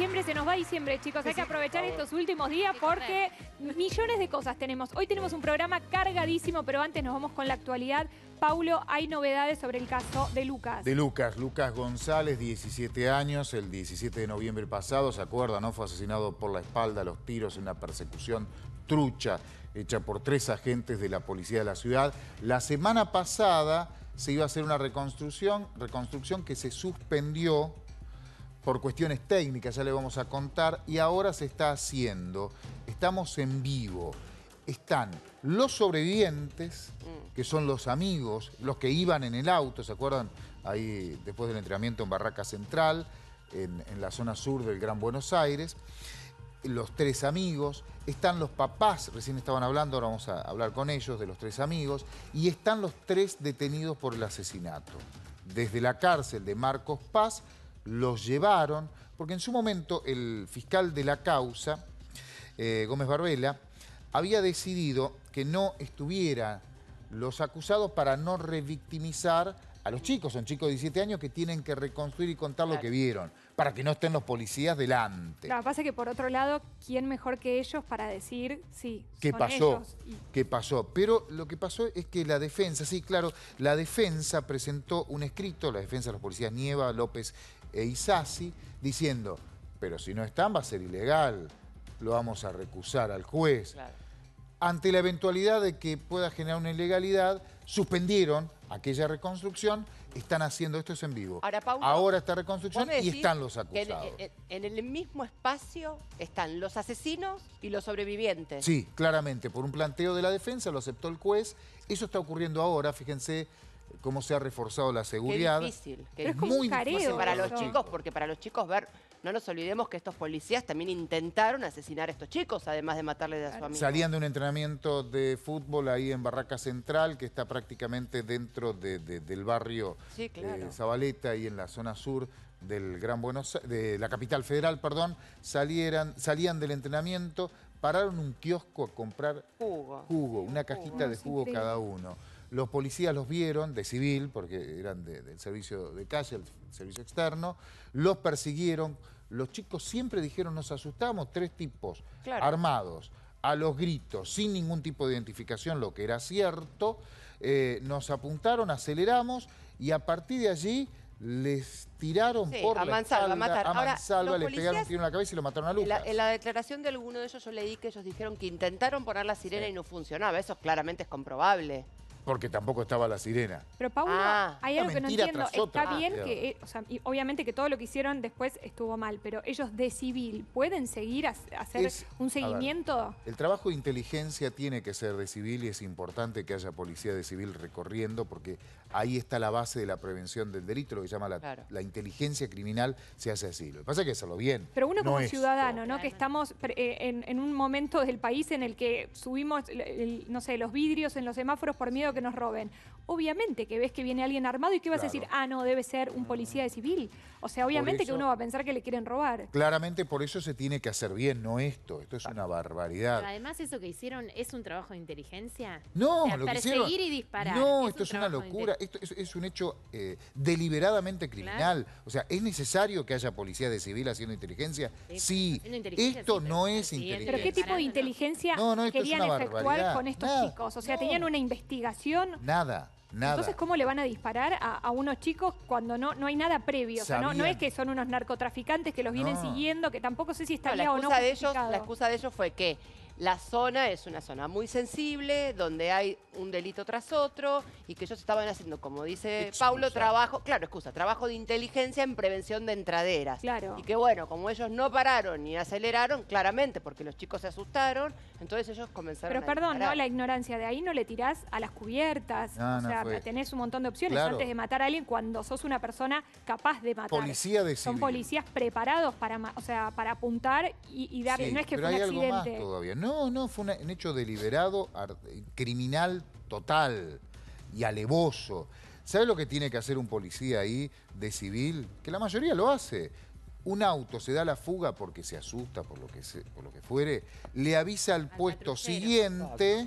diciembre, se nos va diciembre, chicos. Hay que aprovechar estos últimos días porque millones de cosas tenemos. Hoy tenemos un programa cargadísimo, pero antes nos vamos con la actualidad. Paulo, hay novedades sobre el caso de Lucas. Lucas González, 17 años, el 17 de noviembre pasado, ¿se acuerdan, no? Fue asesinado por la espalda a los tiros en una persecución trucha hecha por 3 agentes de la policía de la ciudad. La semana pasada se iba a hacer una reconstrucción que se suspendió por cuestiones técnicas, ya le vamos a contar, y ahora se está haciendo. Estamos en vivo. Están los sobrevivientes, que son los amigos, los que iban en el auto, ¿se acuerdan? Ahí después del entrenamiento en Barraca Central, en la zona sur del Gran Buenos Aires. Los 3 amigos, están los papás, recién estaban hablando, ahora vamos a hablar con ellos, de los 3 amigos, y están los 3 detenidos por el asesinato. Desde la cárcel de Marcos Paz los llevaron, porque en su momento el fiscal de la causa, Gómez Barbela, había decidido que no estuvieran los acusados para no revictimizar a los chicos. Son chicos de 17 años que tienen que reconstruir y contar lo que vieron, para que no estén los policías delante. Lo que pasa es que por otro lado, ¿quién mejor que ellos para decir sí, ¿Qué son pasó? ellos? ¿Qué pasó? Pero lo que pasó es que la defensa, sí, claro, la defensa presentó un escrito, la defensa de los policías Nieva, López e Isasi, diciendo, pero si no están va a ser ilegal, lo vamos a recusar al juez. Claro. Ante la eventualidad de que pueda generar una ilegalidad, suspendieron aquella reconstrucción, están haciendo, esto es en vivo. Ahora, Paulo, ahora esta reconstrucción y están los acusados. En el mismo espacio están los asesinos y los sobrevivientes. Sí, claramente, por un planteo de la defensa lo aceptó el juez. Eso está ocurriendo ahora, fíjense cómo se ha reforzado la seguridad. Qué difícil. Pero es como un careo para los chicos, porque para los chicos no nos olvidemos que estos policías también intentaron asesinar a estos chicos, además de matarle a su amigo. Salían de un entrenamiento de fútbol ahí en Barraca Central, que está prácticamente dentro del barrio Zabaleta, y en la zona sur del Gran Buenos Aires, de la capital federal, perdón. Salían del entrenamiento, pararon un kiosco a comprar jugo, una cajita de jugo cada uno. Los policías los vieron, de civil, porque eran del servicio de calle, el servicio externo, los persiguieron. Los chicos siempre dijeron, nos asustamos, 3 tipos armados, a los gritos, sin ningún tipo de identificación, lo que era cierto. Nos apuntaron, aceleramos, y a partir de allí les tiraron por la espalda, a mansalva, les pegaron un tiro en la cabeza y lo mataron a Lucas. En la declaración de alguno de ellos yo leí que ellos dijeron que intentaron poner la sirena y no funcionaba. Eso claramente es comprobable. Porque tampoco estaba la sirena. Pero Paulo, hay algo que no entiendo. Está bien que, o sea, y obviamente que todo lo que hicieron después estuvo mal, pero ellos de civil, ¿pueden seguir a hacer un seguimiento? El trabajo de inteligencia tiene que ser de civil y es importante que haya policía de civil recorriendo, porque ahí está la base de la prevención del delito, lo que se llama la inteligencia criminal se hace así. Lo que pasa es que hacerlo bien. Pero uno como ciudadano, ¿no? Que estamos en un momento del país en el que subimos, no sé, los vidrios en los semáforos por miedo que nos roben. Obviamente que ves que viene alguien armado y que vas a decir, ah, no, debe ser un policía de civil. O sea, obviamente que uno va a pensar que le quieren robar. Claramente por eso se tiene que hacer bien, no esto. Esto es una barbaridad. Pero además eso que hicieron es un trabajo de inteligencia. No, o sea, lo que hicieron... perseguir y disparar. No, esto es una locura. Esto es un hecho deliberadamente criminal. O sea, ¿es necesario que haya policía de civil haciendo inteligencia? Sí. Esto no es inteligencia. ¿Pero qué tipo de inteligencia querían efectuar con estos chicos? O sea, ¿tenían una investigación? Nada. Entonces, ¿cómo le van a disparar a unos chicos cuando no hay nada previo? O sea, no es que son unos narcotraficantes que los vienen siguiendo, que tampoco sé si estaría o no justificado. La excusa de ellos fue que la zona es una zona muy sensible, donde hay un delito tras otro, y que ellos estaban haciendo, como dice Paulo, trabajo de inteligencia en prevención de entraderas. Claro. Y que bueno, como ellos no pararon ni aceleraron, claramente, porque los chicos se asustaron, entonces ellos comenzaron a perdón, disparar. ¿no? La ignorancia de ahí no le tirás a las cubiertas. O sea, tenés un montón de opciones antes de matar a alguien cuando sos una persona capaz de matar. Policía de civil. Son policías preparados para apuntar y darle. No es que fue un accidente. Algo más todavía. No, fue un hecho deliberado, criminal total y alevoso. ¿Sabe lo que tiene que hacer un policía ahí de civil? Que la mayoría lo hace. Un auto se da la fuga porque se asusta, por lo que fuere, le avisa al puesto siguiente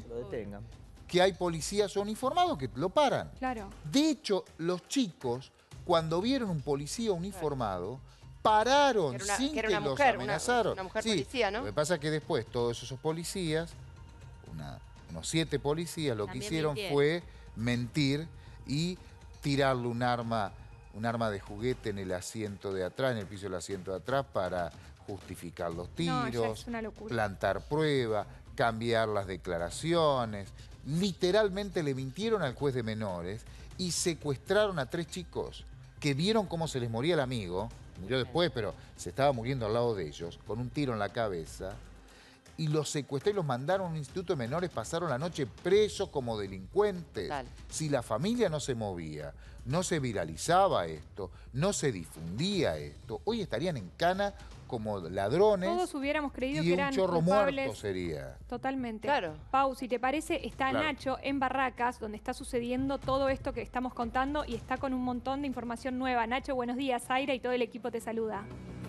que hay policías uniformados que lo paran. Claro. De hecho, los chicos, cuando vieron un policía uniformado, dispararon sin que que era una los mujer, amenazaron. una mujer Sí, policía, ¿no? Lo que pasa es que después todos esos policías, unos 7 policías, lo que También hicieron mintieron. fue mentir y tirarle un arma de juguete en el asiento de atrás, en el piso del asiento de atrás, para justificar los No, ya tiros, es una locura. plantar pruebas, cambiar las declaraciones. Literalmente le mintieron al juez de menores y secuestraron a 3 chicos que vieron cómo se les moría el amigo, murió después, pero se estaba muriendo al lado de ellos, con un tiro en la cabeza, y los secuestraron y los mandaron a un instituto de menores, pasaron la noche presos como delincuentes. Dale. Si la familia no se movía, no se viralizaba esto, no se difundía esto, hoy estarían en cana como ladrones. Todos hubiéramos creído y que un eran chorro culpables. muerto sería. Totalmente. Claro. Pau, si te parece, está Claro. Nacho en Barracas, donde está sucediendo todo esto que estamos contando y está con un montón de información nueva. Nacho, buenos días. Zaira y todo el equipo te saluda.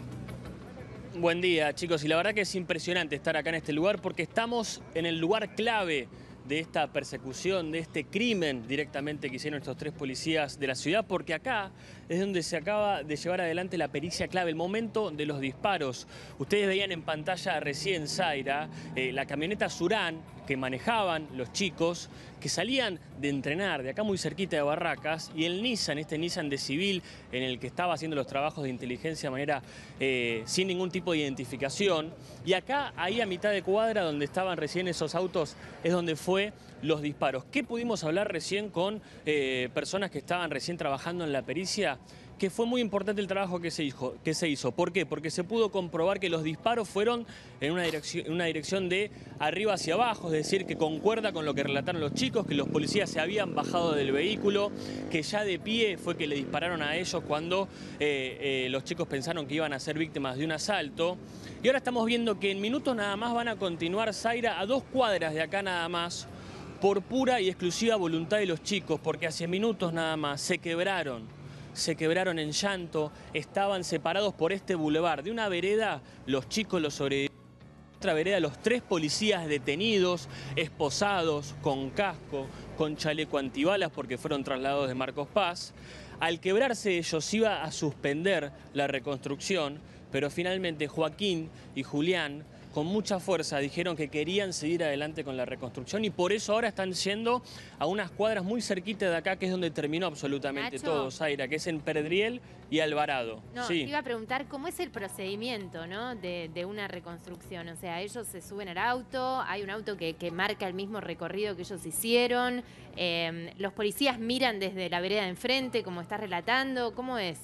Buen día, chicos, y la verdad que es impresionante estar acá en este lugar porque estamos en el lugar clave de esta persecución, de este crimen directamente que hicieron estos 3 policías de la ciudad, porque acá es donde se acaba de llevar adelante la pericia clave, el momento de los disparos. Ustedes veían en pantalla recién, Zaira, la camioneta Surán que manejaban los chicos, que salían de entrenar de acá muy cerquita de Barracas, y el Nissan, este Nissan de civil en el que estaba haciendo los trabajos de inteligencia de manera sin ningún tipo de identificación. Y acá, ahí a mitad de cuadra, donde estaban recién esos autos, es donde fue los disparos. ¿Qué pudimos hablar recién con personas que estaban recién trabajando en la pericia? Que fue muy importante el trabajo que se hizo. ¿Por qué? Porque se pudo comprobar que los disparos fueron en una dirección de arriba hacia abajo, es decir, que concuerda con lo que relataron los chicos, que los policías se habían bajado del vehículo, que ya de pie fue que le dispararon a ellos cuando los chicos pensaron que iban a ser víctimas de un asalto. Y ahora estamos viendo que en minutos nada más van a continuar, Zaira, a 2 cuadras de acá nada más, por pura y exclusiva voluntad de los chicos, porque hace minutos nada más se quebraron en llanto, estaban separados por este bulevar. De una vereda, los chicos los sobrevivieron. De otra vereda, los 3 policías detenidos, esposados, con casco, con chaleco antibalas, porque fueron trasladados de Marcos Paz. Al quebrarse ellos iba a suspender la reconstrucción, pero finalmente Joaquín y Julián, con mucha fuerza, dijeron que querían seguir adelante con la reconstrucción y por eso ahora están yendo a unas cuadras muy cerquitas de acá, que es donde terminó absolutamente Nacho. todo, Zaira, que es en Perdriel y Alvarado. No, Sí. te iba a preguntar cómo es el procedimiento, ¿no? de una reconstrucción. O sea, ellos se suben al auto, hay un auto que marca el mismo recorrido que ellos hicieron, los policías miran desde la vereda de enfrente, como estás relatando, ¿cómo es?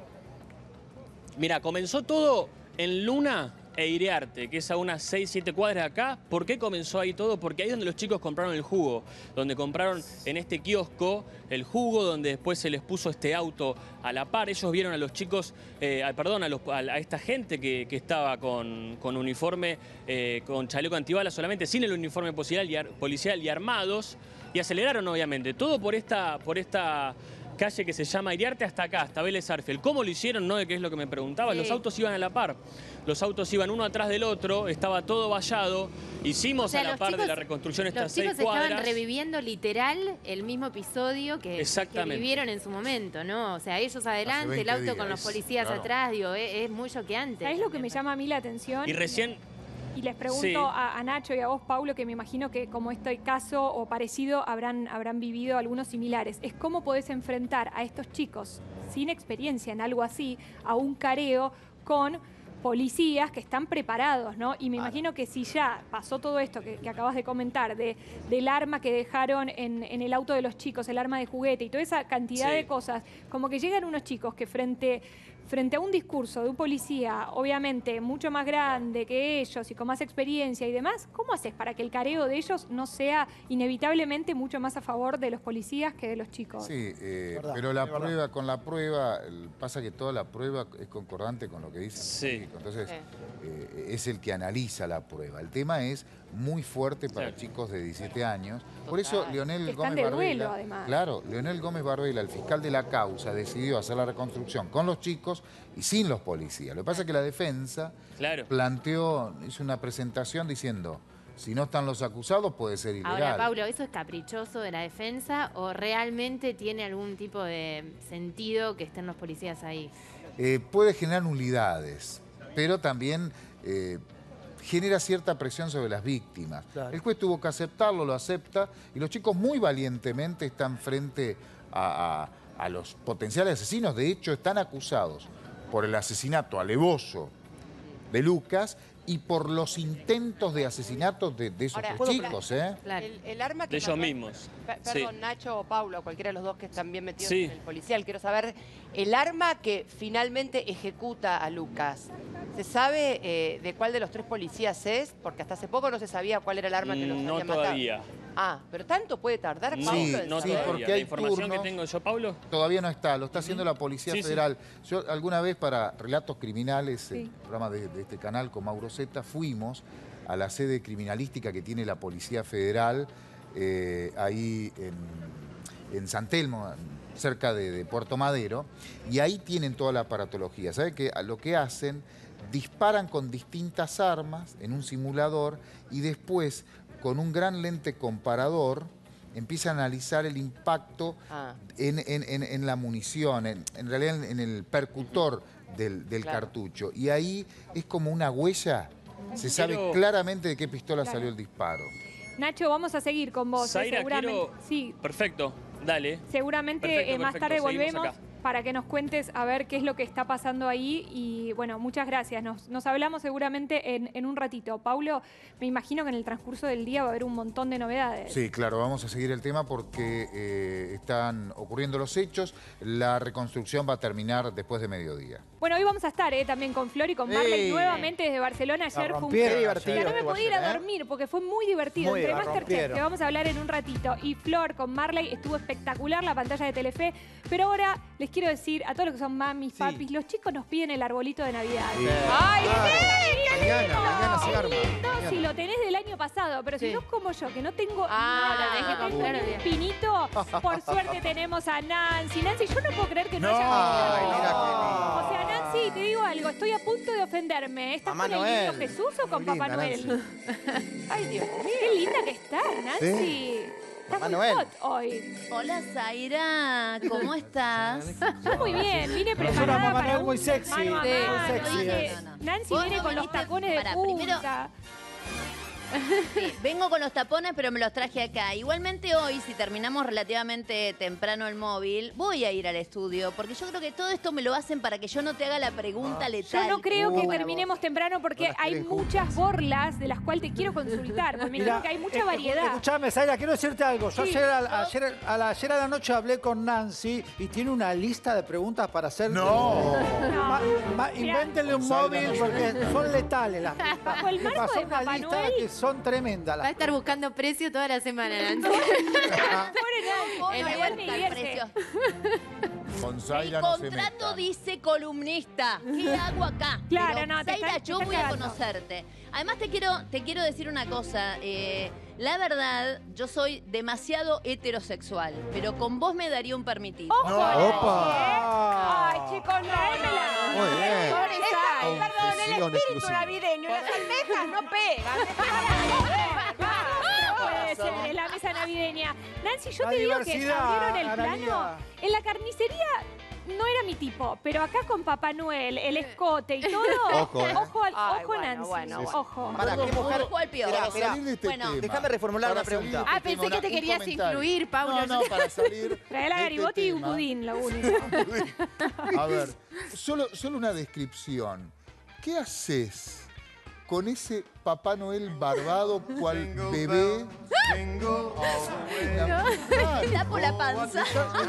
Mira, comenzó todo en Luna e Iriarte, que es a unas 6-7 cuadras de acá. ¿Por qué comenzó ahí todo? Porque ahí es donde los chicos compraron el jugo, donde compraron en este kiosco el jugo, donde después se les puso este auto a la par. Ellos vieron a los chicos, a esta gente que estaba con uniforme, con chaleco antibalas solamente, sin el uniforme policial y armados, y aceleraron obviamente. Todo por esta calle que se llama Iriarte hasta acá, hasta Vélez Arfiel. ¿Cómo lo hicieron? No, que es lo que me preguntaba. Sí. Los autos iban a la par. Los autos iban uno atrás del otro, estaba todo vallado. Hicimos O sea, a la los par chicos- de la reconstrucción estas Los 6 chicos cuadras. estaban reviviendo literal el mismo episodio que Exactamente. vivieron en su momento, ¿no? O sea, ellos adelante, el 20 auto con días, los policías claro. atrás, digo, es muy choqueante. ¿Sabés lo que me llama a mí la atención? Y recién, Y les pregunto Sí. a Nacho y a vos, Paulo, que me imagino que como este caso o parecido habrán vivido algunos similares, es cómo podés enfrentar a estos chicos sin experiencia en algo así, a un careo con policías que están preparados, ¿no? Y me imagino que si ya pasó todo esto que acabas de comentar, del arma que dejaron en el auto de los chicos, el arma de juguete y toda esa cantidad Sí. de cosas, como que llegan unos chicos que frente a un discurso de un policía, obviamente mucho más grande que ellos y con más experiencia y demás, ¿cómo haces para que el careo de ellos no sea inevitablemente mucho más a favor de los policías que de los chicos? Sí, Verdad, pero la es verdad. prueba, con la prueba, pasa que toda la prueba es concordante con lo que dicen. Sí. Entonces, Sí. es el que analiza la prueba. El tema es muy fuerte para Claro. chicos de 17 años. Por eso Total. Leonel Que están Gómez de Barbela, duelo, además. claro, Leonel Gómez Barbela, el fiscal de la causa, decidió hacer la reconstrucción con los chicos y sin los policías. Lo que pasa es que la defensa claro. hizo una presentación diciendo, si no están los acusados puede ser ilegal. Ahora, Paulo, ¿eso es caprichoso de la defensa o realmente tiene algún tipo de sentido que estén los policías ahí? puede generar nulidades, pero también genera cierta presión sobre las víctimas. Claro. El juez tuvo que aceptarlo, lo acepta, y los chicos muy valientemente están frente a los potenciales asesinos. De hecho, están acusados por el asesinato alevoso de Lucas y por los intentos de asesinato de esos Ahora, tres chicos, ¿eh? Claro. El arma que De ellos mató- mismos. Perdón, Sí. Nacho o Paulo, cualquiera de los dos que están bien metidos Sí. en el policial. Quiero saber, el arma que finalmente ejecuta a Lucas, ¿se sabe de cuál de los tres policías es? Porque hasta hace poco no se sabía cuál era el arma que los No había matado. todavía. Ah, pero tanto puede tardar, No, Paulo, Sí, en no sí, saber? todavía. porque La hay información turnos. que tengo yo, Pablo. Todavía no está, lo está haciendo la Policía Sí, sí. Federal. Yo alguna vez para Relatos Criminales, Sí. el programa de este canal con Mauro Zeta, fuimos a la sede criminalística que tiene la Policía Federal ahí en San Telmo, cerca de Puerto Madero, y ahí tienen toda la aparatología. ¿Sabe qué? Lo que hacen, disparan con distintas armas en un simulador y después, con un gran lente comparador, empiezan a analizar el impacto Ah. en la munición, en realidad en el percutor del Claro. cartucho. Y ahí es como una huella, se sabe Quiero- claramente de qué pistola Claro. salió el disparo. Nacho, vamos a seguir con vos. Zaira, seguramente. quiero... Sí, Perfecto, dale. seguramente Perfecto, más perfecto, tarde seguimos volvemos acá. para que nos cuentes a ver qué es lo que está pasando ahí. Y bueno, muchas gracias. Nos hablamos seguramente en un ratito. Paulo, me imagino que en el transcurso del día va a haber un montón de novedades. Sí, claro, vamos a seguir el tema porque están ocurriendo los hechos. La reconstrucción va a terminar después de mediodía. Bueno, hoy vamos a estar también con Flor y con Marley Sí. nuevamente desde Barcelona. Ayer fue un rompieron divertido. ayer. No me podía ir a Ayer, ¿eh? dormir porque fue muy divertido. Muy Entre bien, Masterchef, rompieron. que vamos a hablar en un ratito, y Flor con Marley estuvo espectacular la pantalla de Telefe. Pero ahora les quiero decir a todos los que son mamis, papis, los chicos nos piden el arbolito de Navidad. ¡Ay, Mañana se arma. no, si lo tenés del año pasado, pero si Sí. sos como yo, que no tengo Ah, nada, tenés que no tengo comprar ni un bien. pinito, por suerte tenemos a Nancy. Nancy, yo no puedo creer que no, No, haya ay, venido. mira qué O sea, Nancy, te digo algo, estoy a punto de ofenderme. ¿Estás Mamá con el niño Noel. Jesús o con Muy Papá linda, Noel? Ay, Dios mío. Qué linda que estás, Nancy. Estás Mamá muy Noel. hot hoy. Hola Zaira, ¿cómo estás? Yo muy bien, vine una preparada Mamá para Noel un muy sexy. mano a Sí, muy mano. sexy. Dije, No. Nancy Vos viene no con los viniste tacones de para punta. primero- Sí, vengo con los tapones, pero me los traje acá. Igualmente hoy, si terminamos relativamente temprano el móvil, voy a ir al estudio, porque yo creo que todo esto me lo hacen para que yo no te haga la pregunta Yo letal. no creo que para terminemos temprano porque Todas hay quieren muchas borlas de las cuales te quiero consultar. Porque me dijeron que hay mucha variedad. Escuchame, Zaira, quiero decirte algo. Yo Sí. ayer a la noche hablé con Nancy y tiene una lista de preguntas para hacer. No. Invéntenle un Zaira, móvil no sé. porque son letales las listas. Bajo el Me marco pasó de una Papá lista Noel. que son tremendas. Va a estar buscando precio toda la semana, Nancy. Pobre No, Nancy, no igual me busca el divierte. precio. Con El Zaira no se contrato metan. dice columnista. ¿Qué hago acá? Claro, Pero, no, te Zaira, están- te yo están voy a cagando. conocerte. Además, te quiero decir una cosa. La verdad, yo soy demasiado heterosexual, pero con vos me daría un permitido. ¡Ojo! No. Nancy, ¡Opa! ¡Ay, chicos, traémela! Muy bien. Perdón, el espíritu navideño, las almejas no pegan. No puede ser, es la mesa navideña. Nancy, yo La te digo que diversidad, abrieron el plano. Analía. En la carnicería no era mi tipo, pero acá con Papá Noel, el escote y todo. Ojo, ¿eh? Ojo, Ay, ojo, bueno, Nancy. bueno, bueno. Ojo. Para, ¿qué mujer? Ojo al piojo. Esperá, Para salir de este Bueno, tema. déjame reformular Para una salir de pregunta. este Pensé tema, que te un querías comentario. incluir, Paulo. No, para salir. Trae la de este Garibotti y un tema. budín, lo único. A ver, solo una descripción. ¿Qué haces con ese Papá Noel barbado cual bebé? Está por la panza.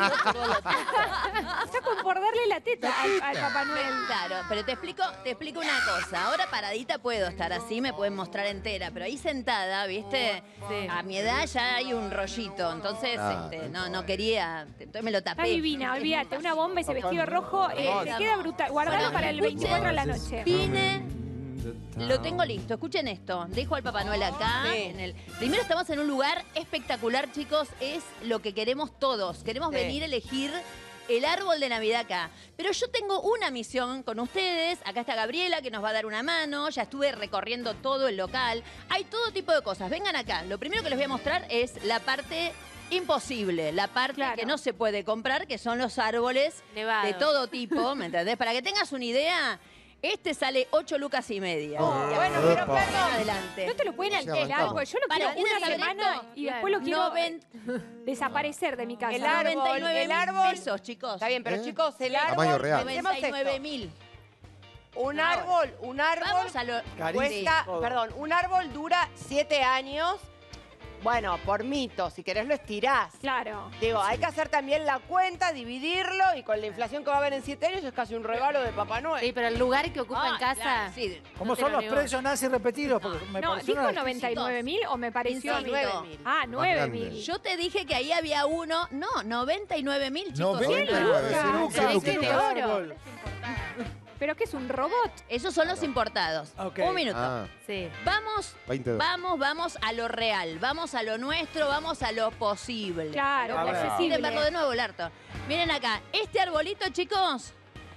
Está con por darle la teta al Papá Noel. Claro, pero te explico una cosa. Ahora paradita puedo estar así, me pueden mostrar entera, pero ahí sentada, ¿viste? Sí. A mi edad ya hay un rollito, entonces no quería, entonces me lo tapé. Está divina, olvídate. Una bomba, ese vestido rojo, te queda brutal. Guardalo Bueno, para el 24 de la noche. Vine, lo tengo listo. Escuchen esto. Dejo al Papá Noel acá. Sí. Primero estamos en un lugar espectacular, chicos. Es lo que queremos todos. Queremos Sí. venir a elegir el árbol de Navidad acá. Pero yo tengo una misión con ustedes. Acá está Gabriela, que nos va a dar una mano. Ya estuve recorriendo todo el local. Hay todo tipo de cosas. Vengan acá. Lo primero que les voy a mostrar es la parte imposible. La parte que no se puede comprar, que son los árboles Nevados. de todo tipo, ¿me entendés? Para que tengas una idea, este sale 8 lucas y media. Bueno, pero perdón. Adelante. No te lo pueden alquilar, porque yo lo quiero una semana y después lo quiero desaparecer de mi casa. El árbol, 99.000 pesos, chicos. Está bien, pero chicos, el árbol... Tamaño real. 99.000. Un árbol Vamos a lo... cuesta, Todo. perdón, un árbol dura 7 años. Bueno, por mito, si querés lo estirás. Claro. Digo, hay que hacer también la cuenta, dividirlo, y con la inflación que va a haber en 7 años es casi un regalo de Papá Noel. Sí, pero el lugar que ocupa en casa... Claro, sí. ¿Cómo No te son lo los niego. precios Nancy repetidos? Porque me No, pareció ¿dijo una- 99.000 o me pareció? Insólito. 9.000. Ah, Más grande. 9.000. Yo te dije que ahí había uno. No, 99.000, chicos. 99, lucas. lucas. de oro. ¿Pero qué es, un robot? Esos son los importados. Ok. Un minuto. Ah, Sí. Vamos, 22. vamos a lo real, vamos a lo nuestro, vamos a lo posible. Claro, A ver. accesible. Quieren verlo de nuevo, Larto. Miren acá, este arbolito, chicos,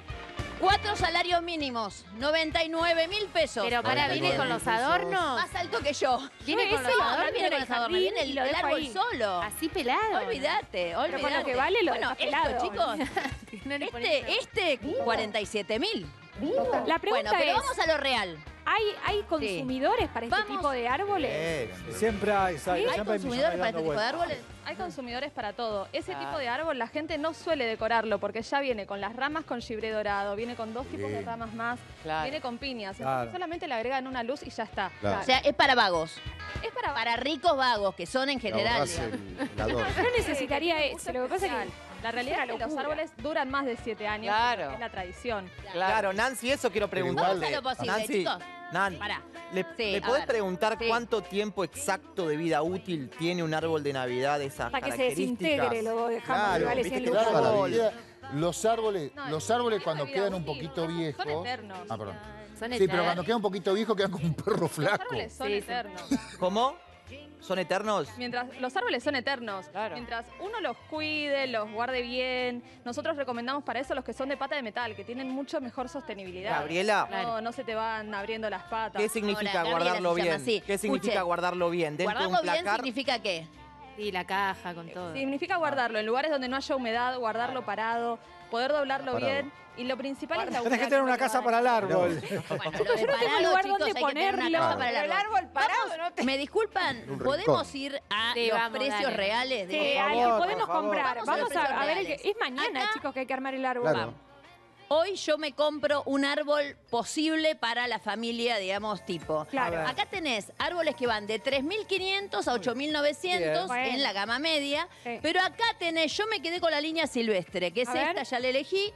4 salarios mínimos, 99.000 pesos. Pero para, ¿viene con los adornos? Más alto que yo. ¿Viene con ese los lo adornos? No viene con los adornos, viene y lo el dejo árbol ahí. solo. Así pelado. Olvídate, olvídate. con lo que vale lo Bueno, dejas pelado. esto, chicos, No le pones nada. este 47.000. La pregunta Bueno, pero es, vamos a lo real. ¿hay consumidores para este Vamos. tipo de árboles? Siempre hay, ¿Hay siempre consumidores para este dando tipo de vueltas. árboles? Hay consumidores para todo. Ese Claro. tipo de árbol la gente no suele decorarlo porque ya viene con las ramas con gibré dorado, viene con 2 tipos de Bien. ramas más, Claro. viene con piñas. Claro. Entonces solamente le agregan una luz y ya está. Claro. O sea, es para vagos. Es para Para ricos vagos, que son en Te general. ahorrás digamos. el adorno. Yo necesitaría ese. Lo que pasa es especial. que La realidad es que los locura. árboles duran más de 7 años. Claro. porque es la tradición. Claro, Nancy, eso quiero preguntarle. Vamos a lo posible, Nancy, chicos. Nan, Pará. ¿le Sí, a podés ver. preguntar Sí. cuánto tiempo exacto de vida útil tiene un árbol de Navidad de esas para que se características? desintegre lo dejamos, Claro, igual es viste el que lujo. Claro, la Árbol. vida- los árboles, No, los árboles tiene cuando vida quedan un útil, poquito viejos... Son eternos. Ah, perdón. Son Sí, pero eternos. cuando quedan un poquito viejos quedan como un perro Los flaco. árboles son Sí, sí. eternos. ¿Cómo? ¿Son eternos? Los árboles son eternos. Claro. Mientras uno los cuide, los guarde bien, nosotros recomendamos para eso los que son de pata de metal, que tienen mucho mejor sostenibilidad. Gabriela, No se te van abriendo las patas. ¿qué significa Ahora, Gabriela guardarlo se llama bien? así. ¿Qué significa Escuche, guardarlo bien? ¿Dentro de un Guardarlo bien placar? significa qué. Sí, la caja con todo. Significa guardarlo en lugares donde no haya humedad, guardarlo parado, poder doblarlo Parado. bien. Y lo principal es la Tenés que tener una casa para el árbol. Bueno, lo de Yo no tengo parado, lugar chicos, donde hay que tener una ponerlo. casa para Pero el el árbol. árbol parado, Vamos, ¿no? te- ¿me disculpan? Un ¿Podemos rincón. ir a Sí, los vamos, precios dale. reales? Sí, de- al que favor, podemos por favor. comprar. Vamos a los Vamos a ver, precios es mañana, Acá- chicos, que hay que armar el árbol. Claro. Vamos. Hoy yo me compro un árbol posible para la familia, digamos, tipo. Claro. Acá tenés árboles que van de 3.500 a 8.900 Bien. en la gama media. Sí. Pero acá tenés, yo me quedé con la línea silvestre, que es A ver. esta, ya la elegí.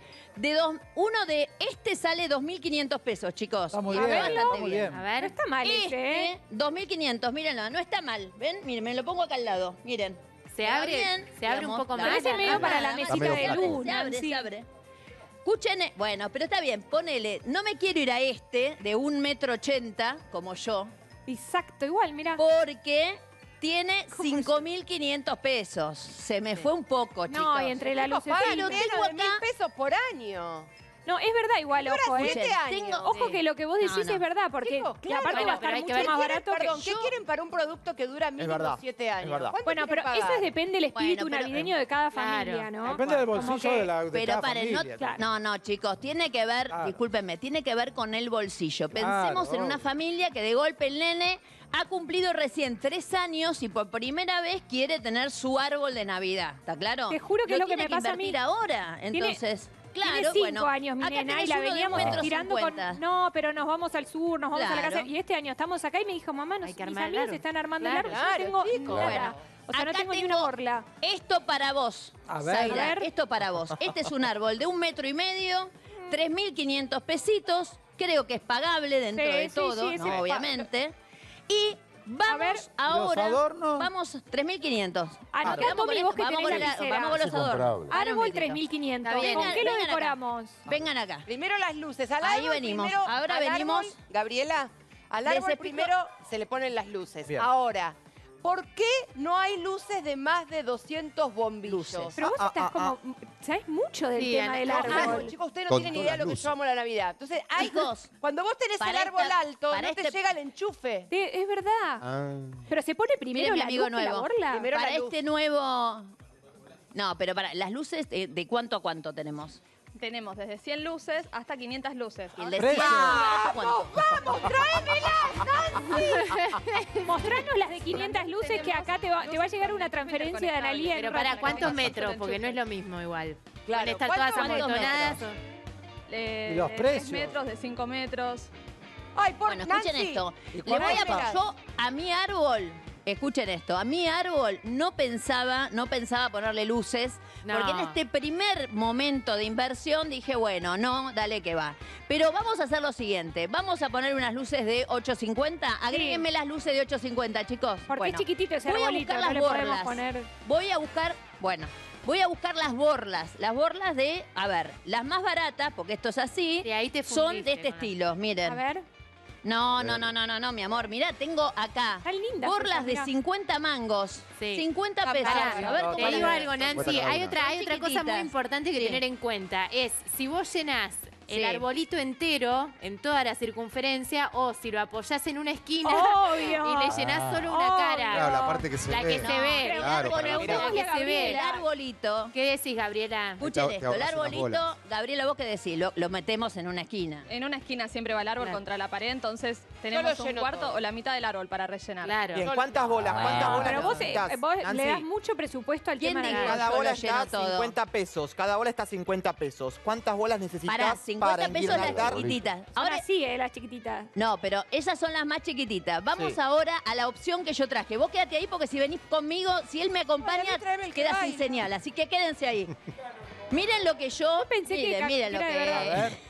Uno de este sale 2.500 pesos, chicos. Está muy Y bien, está está bastante muy bien. bien. A No ver. está mal ese, ¿eh? 2.500, mírenlo, no está mal. ¿Ven? Miren, me lo pongo acá al lado. Miren. Se Queda abre, bien, se abre un digamos, poco la más. Parece verdad, medio para la nada más. mesita medio de flaco. luz, Se abre, Nancy. se abre. Escuchen, bueno, pero está bien, ponele, no me quiero ir a este de 1,80 m como yo, Exacto, igual, mira. porque tiene 5.500 pesos. Se me fue un poco, chicos. No, y entre la Chicos, lucecita. pagan Pero menos tengo de 1.000 acá- pesos por año. No, es verdad igual, ojo, ¿eh? 7 años. tengo- Ojo Sí. que lo que vos decís No, no. es verdad, porque Chicos, y claro. aparte Bueno, va a pero estar hay que mucho ver- más ¿Qué quieren, barato que perdón, ¿qué yo. quieren para un producto que dura mínimo verdad, 7 años? es verdad. ¿Cuánto Bueno, pero quieren eso pagar? depende del espíritu Bueno, pero- navideño de cada Claro. familia, ¿no? Depende del Como bolsillo que- de la de Pero cada paren, familia. no, no, chicos, tiene que ver, Claro. discúlpenme, tiene que ver con el bolsillo. Pensemos Claro, en una obvio. familia que de golpe el nene ha cumplido recién 3 años y por primera vez quiere tener su árbol de Navidad, ¿está claro? Te juro que es lo que tiene me pasa a mí. invertir ahora, entonces... Tiene Claro, 5 bueno, años mi acá nena y tenés la uno de veníamos 1,50 estirando con... m. No, pero nos vamos al sur, nos vamos a la Claro. casa. Y este año estamos acá y me dijo, mamá, Hay que mis armar el amigos árbol. están armando Claro. el árbol. Yo no tengo Claro, nada. Bueno, O sea, no acá tengo ni una tengo borla. Esto para vos, A ver. Zaira, A ver. esto para vos. Este es un árbol de 1,5 m, 3.500 pesitos. Creo que es pagable dentro Sí, de sí, todo, sí, ¿no? sí. Obviamente. Y vamos ver, ahora. ¿los adornos? Vamos, 3.500. Anotá, Vamos con Tommy, vos que esto, vamos tenés con la lapicera. vamos con los Es adornos. comprable. Ahora un Árbol minutito. 3.500. Está bien, ¿Con qué lo vengan acá. decoramos? Vengan acá. Primero las luces. Al Ahí árbol venimos. primero- Ahora al venimos. árbol, Gabriela, al Les árbol explico- primero se le ponen las luces. Bien. Ahora, ¿Por qué no hay luces de más de 200 bombillos? Pero vos estás como... ¿Sabés mucho del tema del árbol? árbol? Chicos, ustedes no tienen ni idea de lo que yo amo la Navidad. Entonces, cuando vos tenés el árbol alto, no te llega el enchufe. Es verdad. Pero se pone primero la luz que la borla. Para este nuevo... No, pero para las luces, ¿de cuánto a cuánto tenemos? Tenemos desde 100 luces hasta 500 luces. ¿Y el de 100 hasta cuánto? ¡Vamos, tráemelas, Nancy! Mostranos las de 500 luces que acá te va a llegar una transferencia de Analía. Pero para ¿cuántos metros? Porque no es lo mismo igual. Claro. Van a estar todas amontonadas. ¿Y los precios? De 3 metros, de 5 metros. Ay, bueno, escuchen esto. Le voy yo a mi árbol... Escuchen esto, a mi árbol no pensaba ponerle luces, porque en este primer momento de inversión dije, bueno, no, dale que va. Pero vamos a hacer lo siguiente, vamos a poner unas luces de 850, agréguenme las luces de 850, chicos. Porque es chiquitito ese arbolito, voy a buscar no le las podemos borlas. poner... Voy a buscar las borlas de, a ver, las más baratas, porque esto es así, son de este estilo, miren. A ver. No, mi amor. Mirá, tengo acá borlas de 50 mangos. 50 pesos. A ver cómo te digo las- algo, Nancy. Hay otra cosa muy importante que tener en cuenta. Es, si vos llenás el arbolito entero en toda la circunferencia o si lo apoyás en una esquina y le llenás solo una cara. Claro, la parte que se La ve. que se ve. Claro, para Pero mirar. vos, que se ve. El arbolito. ¿Qué decís, Gabriela? Escuchen Te esto, el ahorras unas arbolito, bolas. Gabriela, ¿vos qué decís? Lo metemos en una esquina. En una esquina siempre va el árbol Claro. contra la pared, entonces Yo tenemos lo un lleno cuarto todo. o la mitad del árbol para rellenar. Claro. Bien, ¿cuántas bolas? ¿Cuántas bolas Pero vos necesitas, le Nancy? das mucho presupuesto al ¿Quién tema de dijo? la... Cada Yo bola lo lleno está todo. 50 pesos. Cada bola está 50 pesos. ¿Cuántas bolas necesitas Para 50 para pesos las enguirnaldar? chiquititas. Ahora sí, las chiquititas. No, pero esas son las más chiquititas. Vamos Sí. ahora a la opción que yo traje. Vos quédate ahí porque si venís conmigo, si él me acompaña, Bueno, tráeme el que queda sin baila. señal. Así que quédense ahí. Miren lo que yo... pensé que miren lo era de verdad. que... A ver.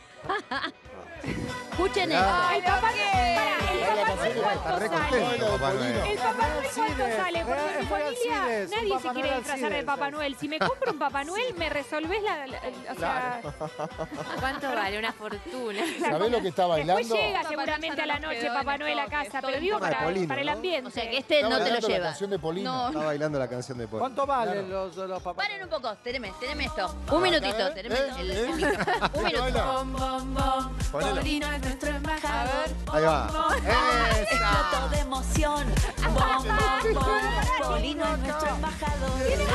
Escuchen Ah. El Papá Noel, ¿cuánto sale? Papá Noel. El Papá Noel, ¿cuánto sale? Porque en mi Fue al familia Cides, un nadie se Papá quiere Noel al disfrazar de Cides. Papá Noel. Si me compro un Papá Noel, me resolvés o sea... ¿Cuánto vale? Una fortuna. ¿Sabés lo que está bailando? Después llega seguramente a la noche Papá Noel a casa, pero digo Papá de Polino, para el ¿no? ambiente. O sea que este Está no te lo bailando la lleva. canción de Polino. Está bailando la canción de Paul. ¿Cuánto valen los papás? Paren un poco, teneme esto. Un minutito, teneme el micrófono. Un minuto. Bom, bom, bom. Ponelo. Polino es nuestro embajador. Ahí va. Explotó de emoción. Bom, bom, bom. Polino es nuestro embajador.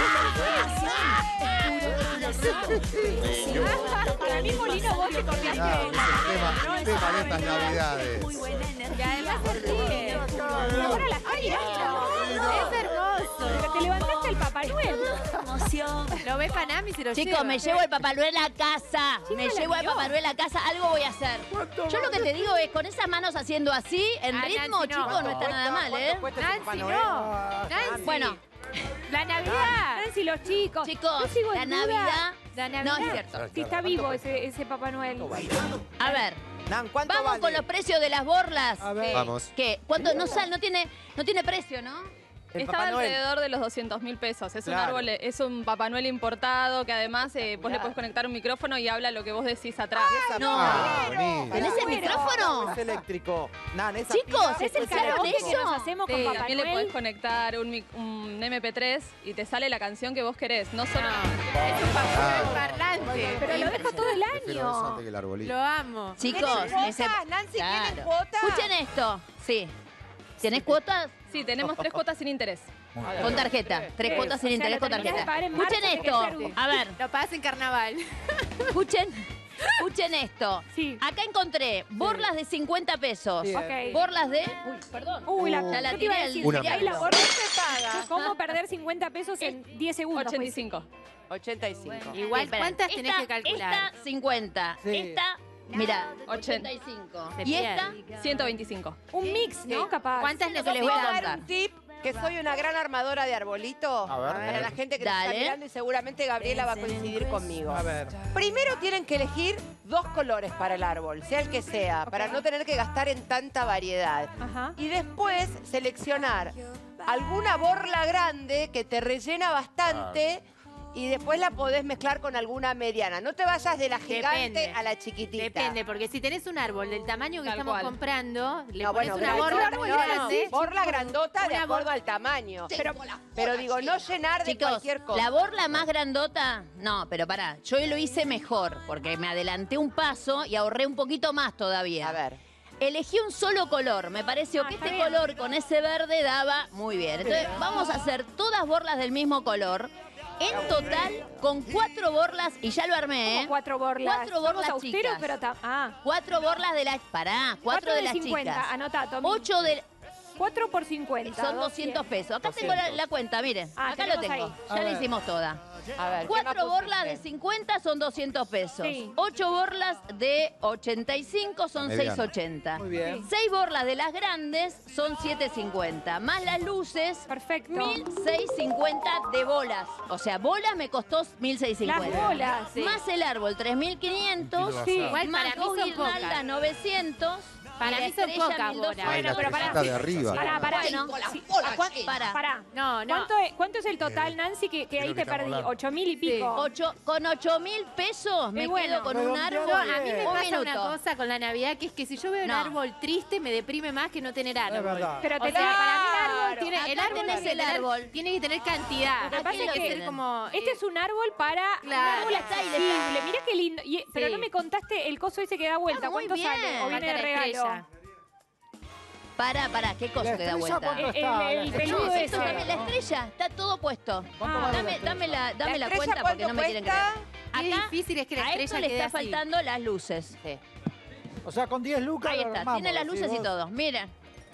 Para mí, Molino, vos te copiaste. Claro, es el tema de estas navidades. Muy buena energía. Y además se ríe. Ahora la está mirando. Es hermoso. Pero te levantaste el Papá Noel. Emoción. Lo ve Panam y se lo lleva. Chicos, me llevo el Papá Noel a casa. Me la llevo al vio. Papá Noel a casa. Algo voy a hacer. Yo lo que te digo es, con esas manos haciendo así, en Ah, ritmo, Nancy, no. chicos, no está nada mal, ¿eh? Nancy, no. Nancy. Bueno, La Navidad. Nancy, los chicos. chicos, Yo sigo la en duda. Navidad... La Navidad. No es cierto. Si está vivo ese Papá Noel. A ver, Nan, ¿cuánto vamos vale? con los precios de las borlas. A ver. Vamos. ¿Qué? ¿Cuánto? No tiene precio, ¿no? El Está Papá Noel. alrededor de los 200.000 pesos. Es un Claro. árbol, es un Papá Noel importado que además vos le podés conectar un micrófono y habla lo que vos decís atrás. No. Ah, buenísimo. ¿Tenés el micrófono? Es eléctrico. Nan, esa Chicos, pila ¿es el eléctrica. karaoke que nos eso? hacemos con Sí, Papá también le podés Noel. conectar un MP3 y te sale la canción que vos querés. No solo... Es un Papá Noel parlante. Pero lo dejo todo el Prefiero eso año. antes que el arbolito. Lo amo. Chicos, ¿Tienen ese... cuotas? Nancy, ¿tienen Claro. cuotas? Escuchen esto. Sí. ¿Tenés cuotas? Sí, tenemos 3 cuotas sin interés. Con tarjeta. 3 Sí, cuotas sin o sea, interés lo con terminás de tarjeta. pagar en Escuchen marzo, esto. tenés que ser- A ver, Lo pagas en carnaval. escuchen esto. Sí. Acá encontré borlas de 50 pesos. Bien. Ok. Borlas de... Uy, perdón. Uy, Ya la yo te iba a tiré decir, Una si ahí la menos. borra se paga. ¿Cómo perder 50 pesos en 10 segundos? 85. 85. Igual, Espera, ¿cuántas tenés que calcular? Esta, 50. Sí. Esta, mira, 80. 85. Se Y pierde. esta, 125. Un mix, ¿no? Capaz. ¿Cuántas lo que les ¿Les voy voy a a dar contar. un tip? Que soy una gran armadora de arbolito. A ver. Para la gente que nos Dale. está mirando y seguramente Gabriela va a coincidir conmigo. A ver. Primero tienen que elegir 2 colores para el árbol, sea el que sea, para no tener que gastar en tanta variedad. Ajá. Y después seleccionar alguna borla grande que te rellena bastante y después la podés mezclar con alguna mediana. No te vayas de la gigante a la chiquitita. Depende, porque si tenés un árbol del tamaño que estamos comprando, le pones bueno, una borla muy grande. Borla grandota de acuerdo al tamaño. Pero digo, no llenar de Chicos, cualquier cosa. la borla más grandota, no, pero pará, yo lo hice mejor, porque me adelanté un paso y ahorré un poquito más todavía. A ver. Elegí un solo color, me pareció que este color con ese verde daba muy bien. Entonces vamos a hacer todas borlas del mismo color. En total, con 4 borlas, y ya lo armé, ¿Cómo 4 borlas? 4 borlas Somos austeros, chicas. pero 4 borlas de las... Pará, 4 de las 50, chicas. anotá, Tommy. 8 de... 4 por 50. Son 200 pesos. Acá tengo la cuenta, miren. Acá lo tengo. Ya la hicimos toda. A ver, 4 borlas de 50 son 200 pesos. 8 borlas de 85 son Mediano. 680. Muy bien. 6 borlas de las grandes son 750. Más las luces, perfecto. 1650 de bolas. O sea, bolas me costó 1650. Las bolas, sí. Más el árbol, 3500. Sí. Igual Más para mí dos son guirnaldas, pocas. 900. Para y la mí son estrella, pocas 1200. bolas. Bueno, pero pará. está de arriba. Pará. Bueno, Pará. No, no. ¿Cuánto es el total, Nancy, que ahí te perdí? 8.000 y pico. Con 8.000 pesos me quedo con un árbol. Yo, a mí me Un pasa minuto. una cosa con la Navidad, que es que si yo veo un No. árbol triste, me deprime más que no tener árbol. verdad. Pero O te sea, para mí el árbol Acá tiene, tenés el árbol. tiene que tener cantidad. Lo que pasa Tiene es que que ser como... este es un árbol para Claro. un árbol accesible. Mirá qué lindo. Pero Sí. no me contaste el coso ese que da vuelta. Está muy ¿Cuánto sale? bien. ¿O viene de Falta la regalo? estrella. Pará, ¿qué cosa ¿La que da estrella vuelta? cuánto está? El ¿La peludo estrella? ese. Dame la estrella, está todo puesto. Dame la estrella cuenta porque cuánto no me quieren creer. cuesta? Qué difícil es que la a esto estrella le quede está así. faltando las luces. O sea, con 10 lucas Ahí lo está, armamos, tiene las luces decís y vos. todo. Miren,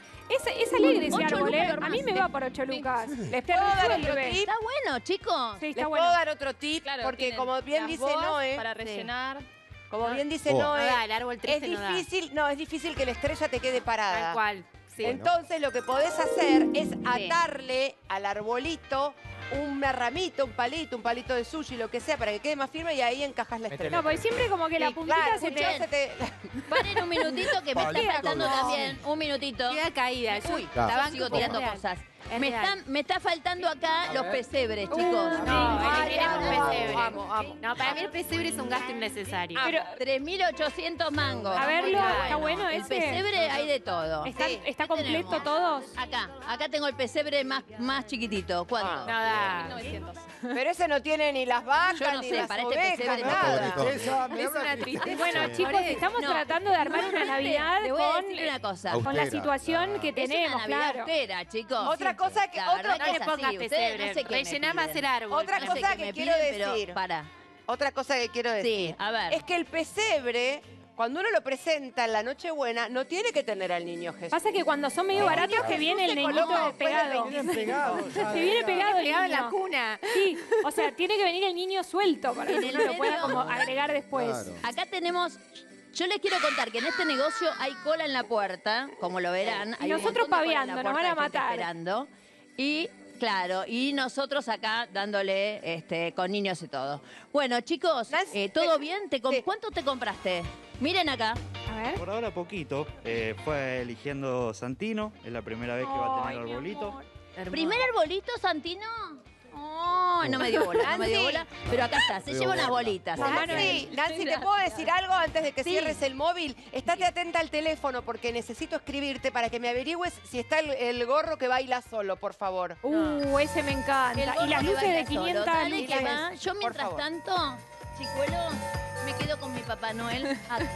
Es alegre ese 8 árbol, lucas ¿eh? lo A mí me armaste. va por 8 lucas. Les ¿Puedo dar otro resuelve. tip? está bueno, chicos. Sí, Les está puedo bueno. dar otro tip, Claro, porque tienen como bien las dice boas Noé, para rellenar. como bien dice Oh. Noé, No da, el árbol es triste no da. difícil, es difícil que la estrella te quede parada. Tal cual. Sí. Entonces lo que podés hacer es atarle al arbolito una ramita, un palito de sushi, lo que sea, para que quede más firme y ahí encajas la estrella. No, porque siempre como que la Sí, puntita claro, se te... escuchá, se te- Paren un minutito que me está Palito faltando de también. Un minutito. Queda caída. Yo Uy, la yo banco, sigo pero es tirando real. cosas. Es Me real. está faltando acá los pesebres, chicos. No, elegiremos pesebre. Vamos. No, para mí el pesebre es un gasto innecesario. Pero, 3.800 mangos. a verlo, Bueno. está bueno El ese. pesebre hay de todo. ¿Está ¿Qué completo tenemos? todos? Acá tengo el pesebre más chiquitito. ¿Cuánto? Nada. 900. Pero ese no tiene ni las vacas, Yo no ni sé, las para este ovejas, pesebre nada. Pobre Esa, me Es habla una que- tristeza. Bueno, chicos, Por eso, estamos no. tratando de armar una Navidad Le voy a con, decir una cosa. con la Austera. situación que Es tenemos, una Navidad claro. austera, chicos. Otra cosa que- La otra- verdad No que le es pongas así. Ustedes pesebre. no sé qué me Rellená más piden. el árbol. Otra No cosa sé qué que me quiero piden, pero decir. para. Otra cosa que quiero decir. Sí, a ver. Es que el pesebre, cuando uno lo presenta en la Nochebuena, no tiene que tener al niño Jesús. Pasa que cuando son medio baratos que viene el se neñito coloca después del pegado. 25. Vienen pegados ya. Se viene pegado el Pegado en la niño. cuna. Sí, o sea, tiene que venir el niño suelto para En que el uno lo pueda medio. como agregar después. Claro. Acá tenemos... Yo les quiero contar que en este negocio hay cola en la puerta, como lo verán. Y Hay un nosotros montón de cola en paveando, la nos puerta van a de gente matar. Esperando. Y claro, y nosotros acá dándole con niños y todo. Bueno, chicos, Nancy, ¿todo bien? sí. ¿Cuánto te compraste? Miren acá. A ver. Por ahora poquito. Fue eligiendo Santino. Es la primera vez que va a tener Ay, mi arbolito. amor. ¿Primer arbolito, Santino? Oh, no me dio bola, no me dio Nancy. bola. Pero acá está, se lleva unas bolitas. Nancy, ¿te puedo decir algo antes de que cierres el móvil? Estate atenta al teléfono porque necesito escribirte para que me averigües si está el gorro que baila solo, por favor. Ese me encanta. Y las luces de 500 Dale, que luces. va. Yo mientras favor. tanto, chicuelo, me quedo con mi Papá Noel.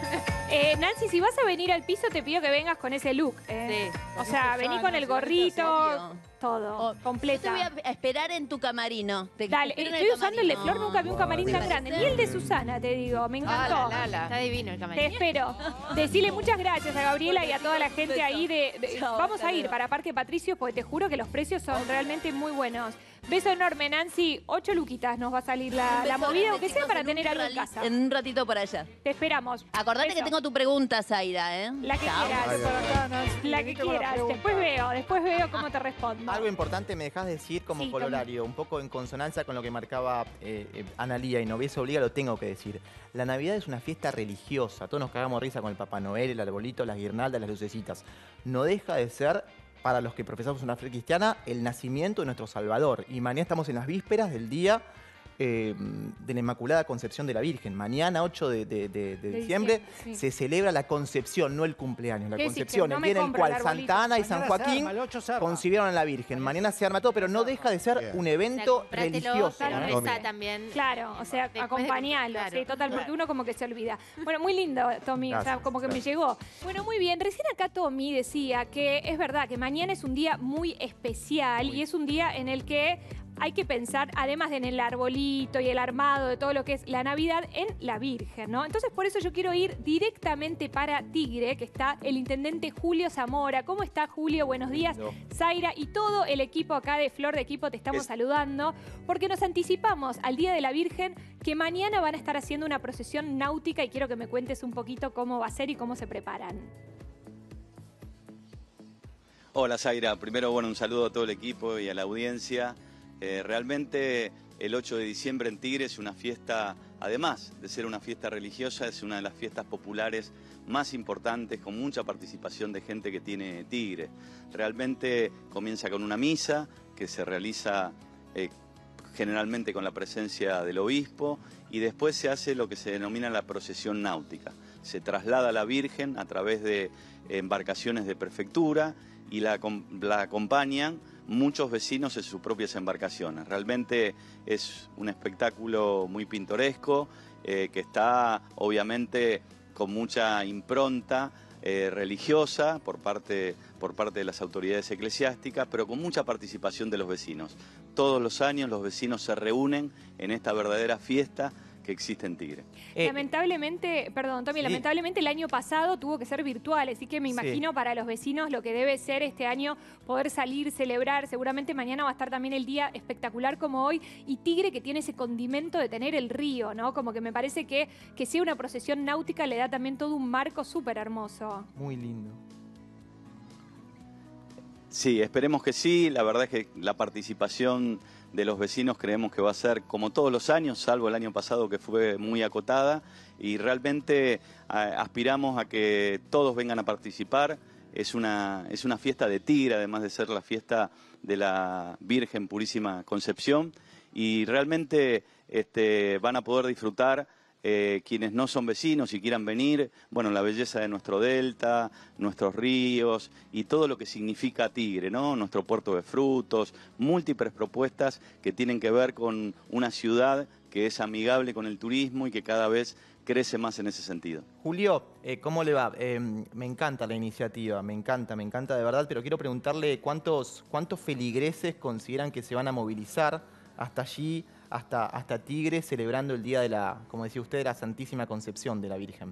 Nancy, si vas a venir al piso, te pido que vengas con ese look. Sí. O sea, vení con el gorrito, Obvio. todo, Yo te completa. voy a esperar en tu camarino. Te Dale, espero en estoy el usando el de camarino. Flor, nunca vi un camarín tan ¿Te grande. Ni parece? el de Susana, te digo, me encantó. Está divino el Te camarín. espero. Decirle muchas gracias a Gabriela y a toda la gente ahí de Chao, vamos hasta a ir luego. para Parque Patricios porque te juro que los precios son realmente muy buenos. Beso enorme, Nancy. 8 luquitas nos va a salir Un la beso movida, grande, aunque sea chicos, para en tener un algo en rally- casa. En un ratito por allá. Te esperamos. Acordate Beso. que tengo tu pregunta, Zaira, ¿eh? La que Chao. quieras. Ay, Para acá, Nancy, La que venite con la quieras. pregunta. Después veo cómo te respondo. Algo importante me dejas decir como Sí, corolario, un poco en consonancia con lo que marcaba Analía y Novieza Obliga, lo tengo que decir. La Navidad es una fiesta religiosa, todos nos cagamos risa con el Papá Noel, el arbolito, las guirnaldas, las lucecitas. No deja de ser, para los que profesamos una fe cristiana, el nacimiento de nuestro Salvador. Y mañana estamos en las vísperas del día de la Inmaculada Concepción de la Virgen. Mañana, 8 de diciembre, sí. se celebra la Concepción, no el cumpleaños, la ¿Qué Concepción, hiciste? No el me día en el compro cual el arbolito. Santa Ana y San Mañana se Joaquín arma, el 8 se arma. concibieron a la Virgen. Mañana se arma todo, pero no deja de ser un evento religioso. Reza también. Claro, o sea, acompañalo, claro. sí, total, porque uno como que se olvida. Bueno, muy lindo, Tommy, o sea, como que me llegó. Bueno, muy bien, recién acá Tommy decía que es verdad que mañana es un día muy especial y es un día en el que hay que pensar, además de en el arbolito y el armado de todo lo que es la Navidad, en la Virgen, ¿no? Entonces, por eso yo quiero ir directamente para Tigre, que está el intendente Julio Zamora. ¿Cómo está, Julio? Buenos días. Zaira y todo el equipo acá de Flor de Equipo te estamos saludando, porque nos anticipamos al Día de la Virgen, que mañana van a estar haciendo una procesión náutica y quiero que me cuentes un poquito cómo va a ser y cómo se preparan. Hola, Zaira. Primero, bueno, un saludo a todo el equipo y a la audiencia. Realmente el 8 de diciembre en Tigre es una fiesta, además de ser una fiesta religiosa, es una de las fiestas populares más importantes, con mucha participación de gente que tiene Tigre. Realmente comienza con una misa que se realiza generalmente con la presencia del obispo, y después se hace lo que se denomina la procesión náutica. Se traslada a la Virgen a través de embarcaciones de prefectura y la acompañan muchos vecinos en sus propias embarcaciones. Realmente es un espectáculo muy pintoresco, que está obviamente con mucha impronta religiosa por parte de las autoridades eclesiásticas, pero con mucha participación de los vecinos. Todos los años los vecinos se reúnen en esta verdadera fiesta que existe en Tigre. Lamentablemente, perdón, Tommy, lamentablemente el año pasado tuvo que ser virtual, así que me imagino para los vecinos lo que debe ser este año poder salir, celebrar. Seguramente mañana va a estar también el día espectacular como hoy, y Tigre, que tiene ese condimento de tener el río, ¿no? Como que me parece que sea una procesión náutica le da también todo un marco súper hermoso. Muy lindo. Sí, esperemos que sí. La verdad es que la participación de los vecinos creemos que va a ser como todos los años, salvo el año pasado que fue muy acotada, y realmente aspiramos a que todos vengan a participar. Es una fiesta de Tigre, además de ser la fiesta de la Virgen Purísima Concepción, y realmente van a poder disfrutar quienes no son vecinos y quieran venir, bueno, la belleza de nuestro delta, nuestros ríos y todo lo que significa Tigre, ¿no? Nuestro puerto de frutos, múltiples propuestas que tienen que ver con una ciudad que es amigable con el turismo y que cada vez crece más en ese sentido. Julio, ¿cómo le va? Me encanta la iniciativa, me encanta de verdad, pero quiero preguntarle cuántos feligreses consideran que se van a movilizar hasta allí, hasta Tigre, celebrando el día de la, como decía usted, de la Santísima Concepción de la Virgen.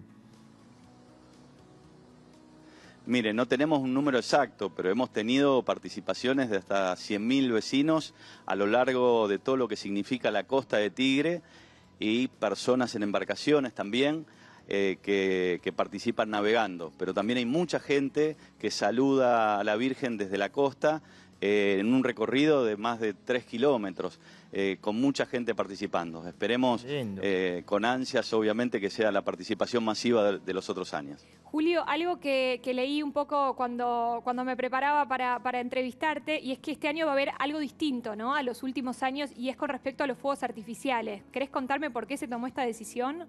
Mire, no tenemos un número exacto, pero hemos tenido participaciones de hasta 100.000 vecinos a lo largo de todo lo que significa la costa de Tigre, y personas en embarcaciones también que participan navegando. Pero también hay mucha gente que saluda a la Virgen desde la costa, en un recorrido de más de 3 kilómetros, con mucha gente participando. Esperemos con ansias, obviamente, que sea la participación masiva de los otros años. Julio, algo que leí un poco cuando me preparaba para entrevistarte, y es que este año va a haber algo distinto, ¿no?, a los últimos años, y es con respecto a los fuegos artificiales. ¿Querés contarme por qué se tomó esta decisión?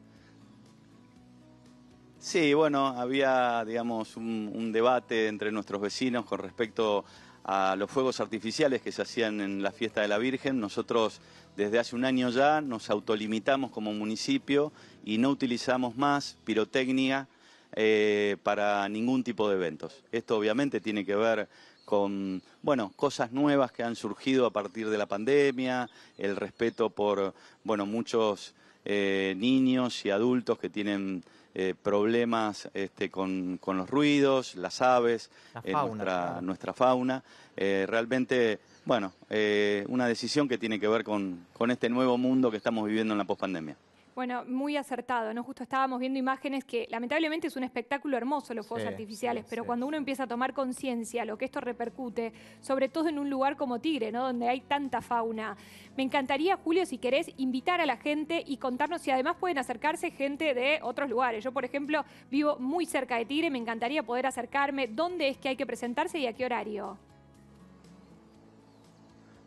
Sí, bueno, había, digamos, un debate entre nuestros vecinos con respecto a los fuegos artificiales que se hacían en la fiesta de la Virgen. Nosotros desde hace un año ya nos autolimitamos como municipio y no utilizamos más pirotecnia para ningún tipo de eventos. Esto obviamente tiene que ver con, bueno, cosas nuevas que han surgido a partir de la pandemia, el respeto por, bueno, muchos niños y adultos que tienen problemas con los ruidos, las aves, nuestra fauna. Realmente, bueno, una decisión que tiene que ver con este nuevo mundo que estamos viviendo en la pospandemia. Bueno, muy acertado, ¿no? Justo estábamos viendo imágenes que lamentablemente es un espectáculo hermoso los fuegos artificiales, pero cuando uno empieza a tomar conciencia lo que esto repercute, sobre todo en un lugar como Tigre, ¿no?, donde hay tanta fauna. Me encantaría, Julio, si querés, invitar a la gente y contarnos si además pueden acercarse gente de otros lugares. Yo, por ejemplo, vivo muy cerca de Tigre, me encantaría poder acercarme. ¿Dónde es que hay que presentarse y a qué horario?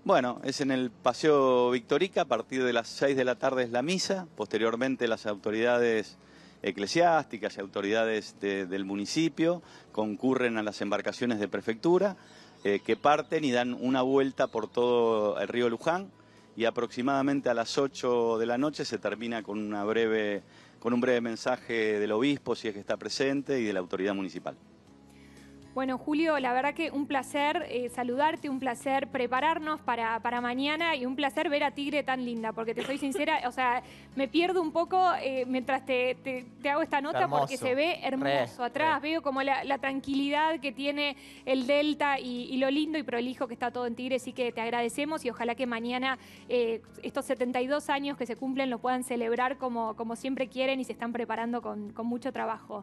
Bueno, es en el Paseo Victorica, a partir de las 6 de la tarde es la misa, posteriormente las autoridades eclesiásticas y autoridades del municipio concurren a las embarcaciones de prefectura que parten y dan una vuelta por todo el río Luján y aproximadamente a las 8 de la noche se termina con un breve mensaje del obispo, si es que está presente, y de la autoridad municipal. Bueno, Julio, la verdad que un placer saludarte, un placer prepararnos para mañana y un placer ver a Tigre tan linda, porque te soy sincera, o sea, me pierdo un poco mientras te hago esta nota porque se ve hermoso. Atrás veo como la tranquilidad que tiene el Delta y lo lindo y prolijo que está todo en Tigre, así que te agradecemos y ojalá que mañana estos 72 años que se cumplen lo puedan celebrar como siempre quieren y se están preparando con mucho trabajo.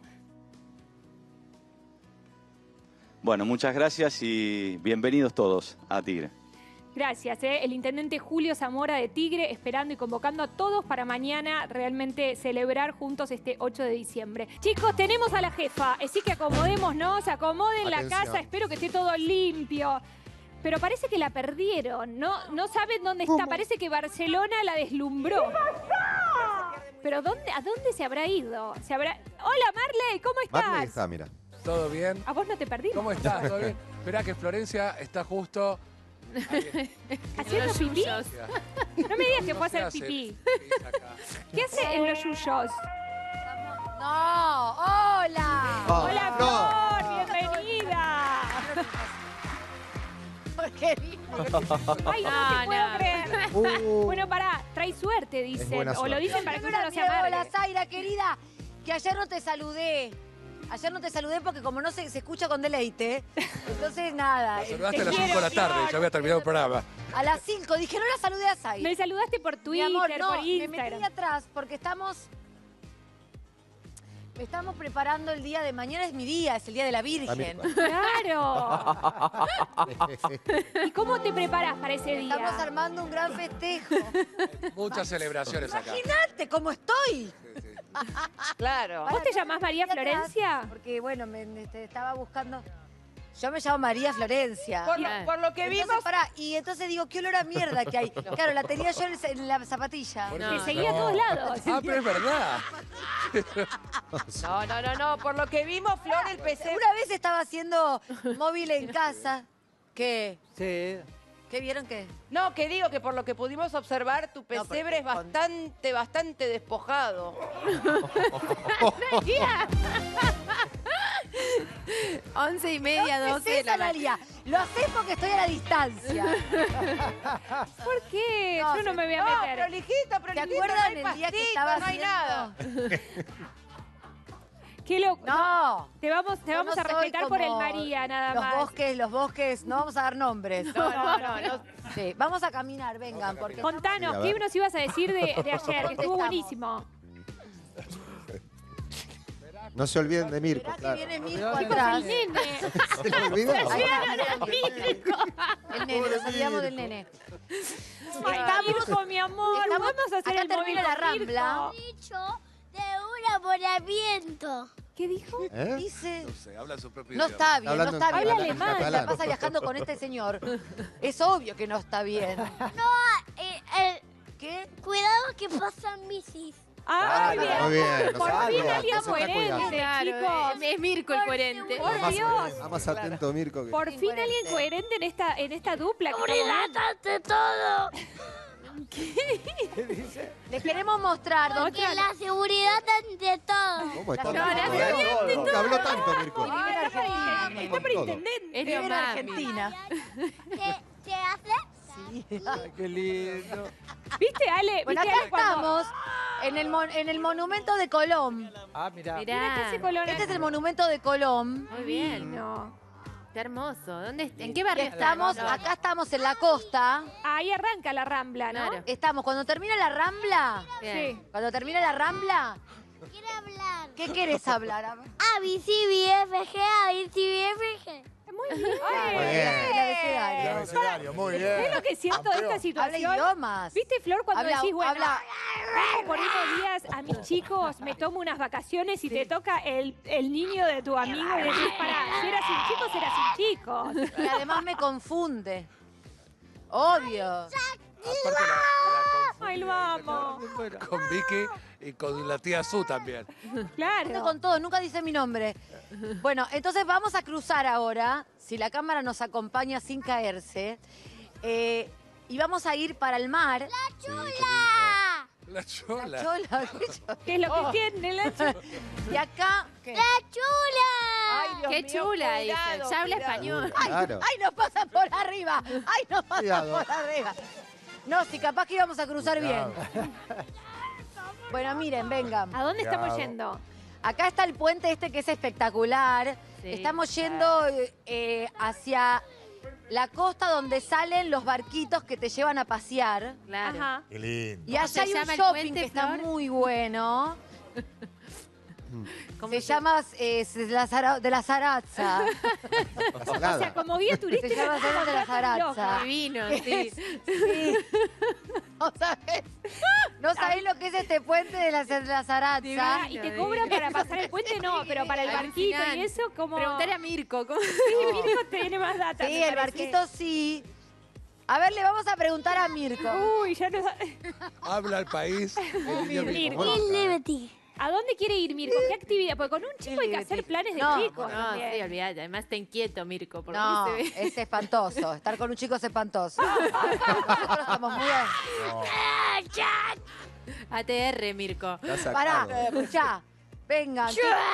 Bueno, muchas gracias y bienvenidos todos a Tigre. Gracias, el intendente Julio Zamora de Tigre, esperando y convocando a todos para mañana realmente celebrar juntos este 8 de diciembre. Chicos, tenemos a la jefa, así que acomodémonos, acomoden la casa, espero que esté todo limpio. Pero parece que la perdieron, no saben dónde está, parece que Barcelona la deslumbró. Pero ¿a dónde se habrá ido? Hola Marley, ¿cómo estás? Marley está, mira. ¿Todo bien? ¿A vos no te perdimos? ¿Cómo estás? ¿Todo bien? Esperá que Florencia está justo... ¿Haciendo pipí? No me digas que fue a hacer pipí. ¿Qué hace en los yuyos? No, hola. Hola, Flor, bienvenida. Ay, no te puedo creer. Bueno, pará, trae suerte, dicen. O lo dicen para que uno no se amargue. Hola, Zaira, querida, que ayer no te saludé. Ayer no te saludé porque como no se escucha con deleite, entonces nada. Me saludaste a las 5 de la tarde, ya había terminado el programa. A las 5, dije, no la saludé a Zaira. Me saludaste por Twitter, Mi amor, no, por Instagram. me metí atrás porque estamos preparando el día de mañana, es mi día, es el día de la Virgen. ¡Claro! ¿Y cómo te preparas para ese día? Estamos armando un gran festejo. Muchas celebraciones acá. Imagínate cómo estoy. Claro. ¿Vos te llamás María Florencia? Porque, bueno, estaba buscando... Yo me llamo María Florencia. Por lo que vimos... y entonces digo, qué olor a mierda que hay. Claro, la tenía yo en la zapatilla. Te seguía a todos lados. Ah, pero es verdad. No. Por lo que vimos, Flor, el pesebre... Una vez estaba haciendo móvil en casa. ¿Qué? Sí. ¿Qué vieron qué? No, que digo que por lo que pudimos observar, tu pesebre es bastante despojado. 11:30, 12 de la mañana. Lo haces porque estoy a la distancia. ¿Por qué? Yo no me voy a meter. Prolijito, ¿Te acuerdan el día que estaba no hay nada? Qué loco. No. Te vamos a respetar por el María, nada más. Los bosques, no vamos a dar nombres. No. Sí, vamos a caminar, vengan. Porque contanos, ¿qué nos ibas a decir de ayer? Que estuvo buenísimo. No se olviden de Mirko. Esperá que viene Mirko atrás. El nene. ¿Se le olvidó? El nene, nos olvidamos del nene. Mirko, mi amor, vamos a hacer el termina la Rambla. Dicho de un enamoramiento. ¿Qué dijo? Dice... No sé, habla su propio No idioma. está bien, no está bien. Habla alemán. ¿Qué pasa viajando con este señor? Es obvio que no está bien. ¿Qué? Cuidado que pasan bicis. Ah, muy bien. Muy bien. Por fin alguien coherente, Claro, chicos. es Mirko el coherente. Por Dios. Está más atento Mirko que... Por fin alguien coherente en esta dupla. Seguridad ante todo. ¿Qué dice? Les queremos mostrar. Porque la seguridad ante todo. ¿Cómo está? Nunca habló tanto Mirko. Está por intendente. Es Vive en mami. Argentina. ¿Qué hace? Sí. Ay, qué lindo. ¿Viste, Ale? Bueno, ¿Viste, acá Ale, cuando- estamos en el monumento de Colón. Ah, mirá. Mirá. Este es el monumento de Colón. Muy bien. No. Está hermoso. ¿En qué barrio Estamos, acá estamos en la costa. Ahí arranca la Rambla, ¿no? Claro. Estamos, cuando termina la Rambla. Bien. Cuando termina la Rambla. Quiere hablar. ¿Qué quieres hablar? A, B, C, B, F, G, A, B, C, B, F, G. Muy bien. El abecedario. El abecedario, muy bien. ¿Ves lo que siento de esta Habla situación? idiomas. ¿Viste, Flor, cuando Habla- decís, bueno, habla- vengo por unos días a mis chicos, me tomo unas vacaciones y te toca el niño de tu amigo y decís, pará, si era sin chicos, era sin chicos. Y además me confunde. Obvio. Aparte Ay, lo amo. con Vicky y con la tía Su también. Claro. Con todo, nunca dice mi nombre. Bueno, entonces vamos a cruzar ahora, si la cámara nos acompaña sin caerse, y vamos a ir para el mar. ¡La chula! La chola. La chola. ¿Qué es lo que tiene la chula? Y acá... ¿qué? ¡La chula! Ay, Dios Qué mío, chula, dice. cuidado, Ya habla cuidado. español. Ay, Claro. ay, nos pasan por arriba. Ay, nos pasan Cuidado. por arriba. No, si capaz que íbamos a cruzar bien. Bueno, miren, vengan. ¿A dónde estamos Cuidado. yendo? Acá está el puente este que es espectacular. Sí. Estamos yendo hacia la costa donde salen los barquitos que te llevan a pasear. Claro. Ajá. Qué lindo. Y allá se hay un llama el shopping puente, que está Flor? muy bueno. ¿Cómo Se llama de la Zaraza. O sea, como guía turística. Se llama Zaraza de la Zaraza. Divino, sí. Sí. ¿No sabés? ¿No sabés lo que es este puente de la Zaraza? Ah, ¿y te cobran para pasar el puente? No, pero para el barquito y eso, como... Preguntarle a Mirko. ¿cómo? Sí, Mirko tiene más data. Sí, me el parece. barquito sí. A ver, le vamos a preguntar a Mirko. Uy, ya no sabe. Habla el país. El niño Mirko. mismo. Liberty. ¿A dónde quiere ir, Mirko? ¿Qué actividad? Porque con un chico hay que hacer planes de No, chicos. No, también. sí, olvídate. Además está inquieto, Mirko. Por lo No, que se ve. es espantoso. Estar con un chico es espantoso. Nosotros estamos muy... ATR, Mirko. Está Pará, sacado. escuchá. Vengan.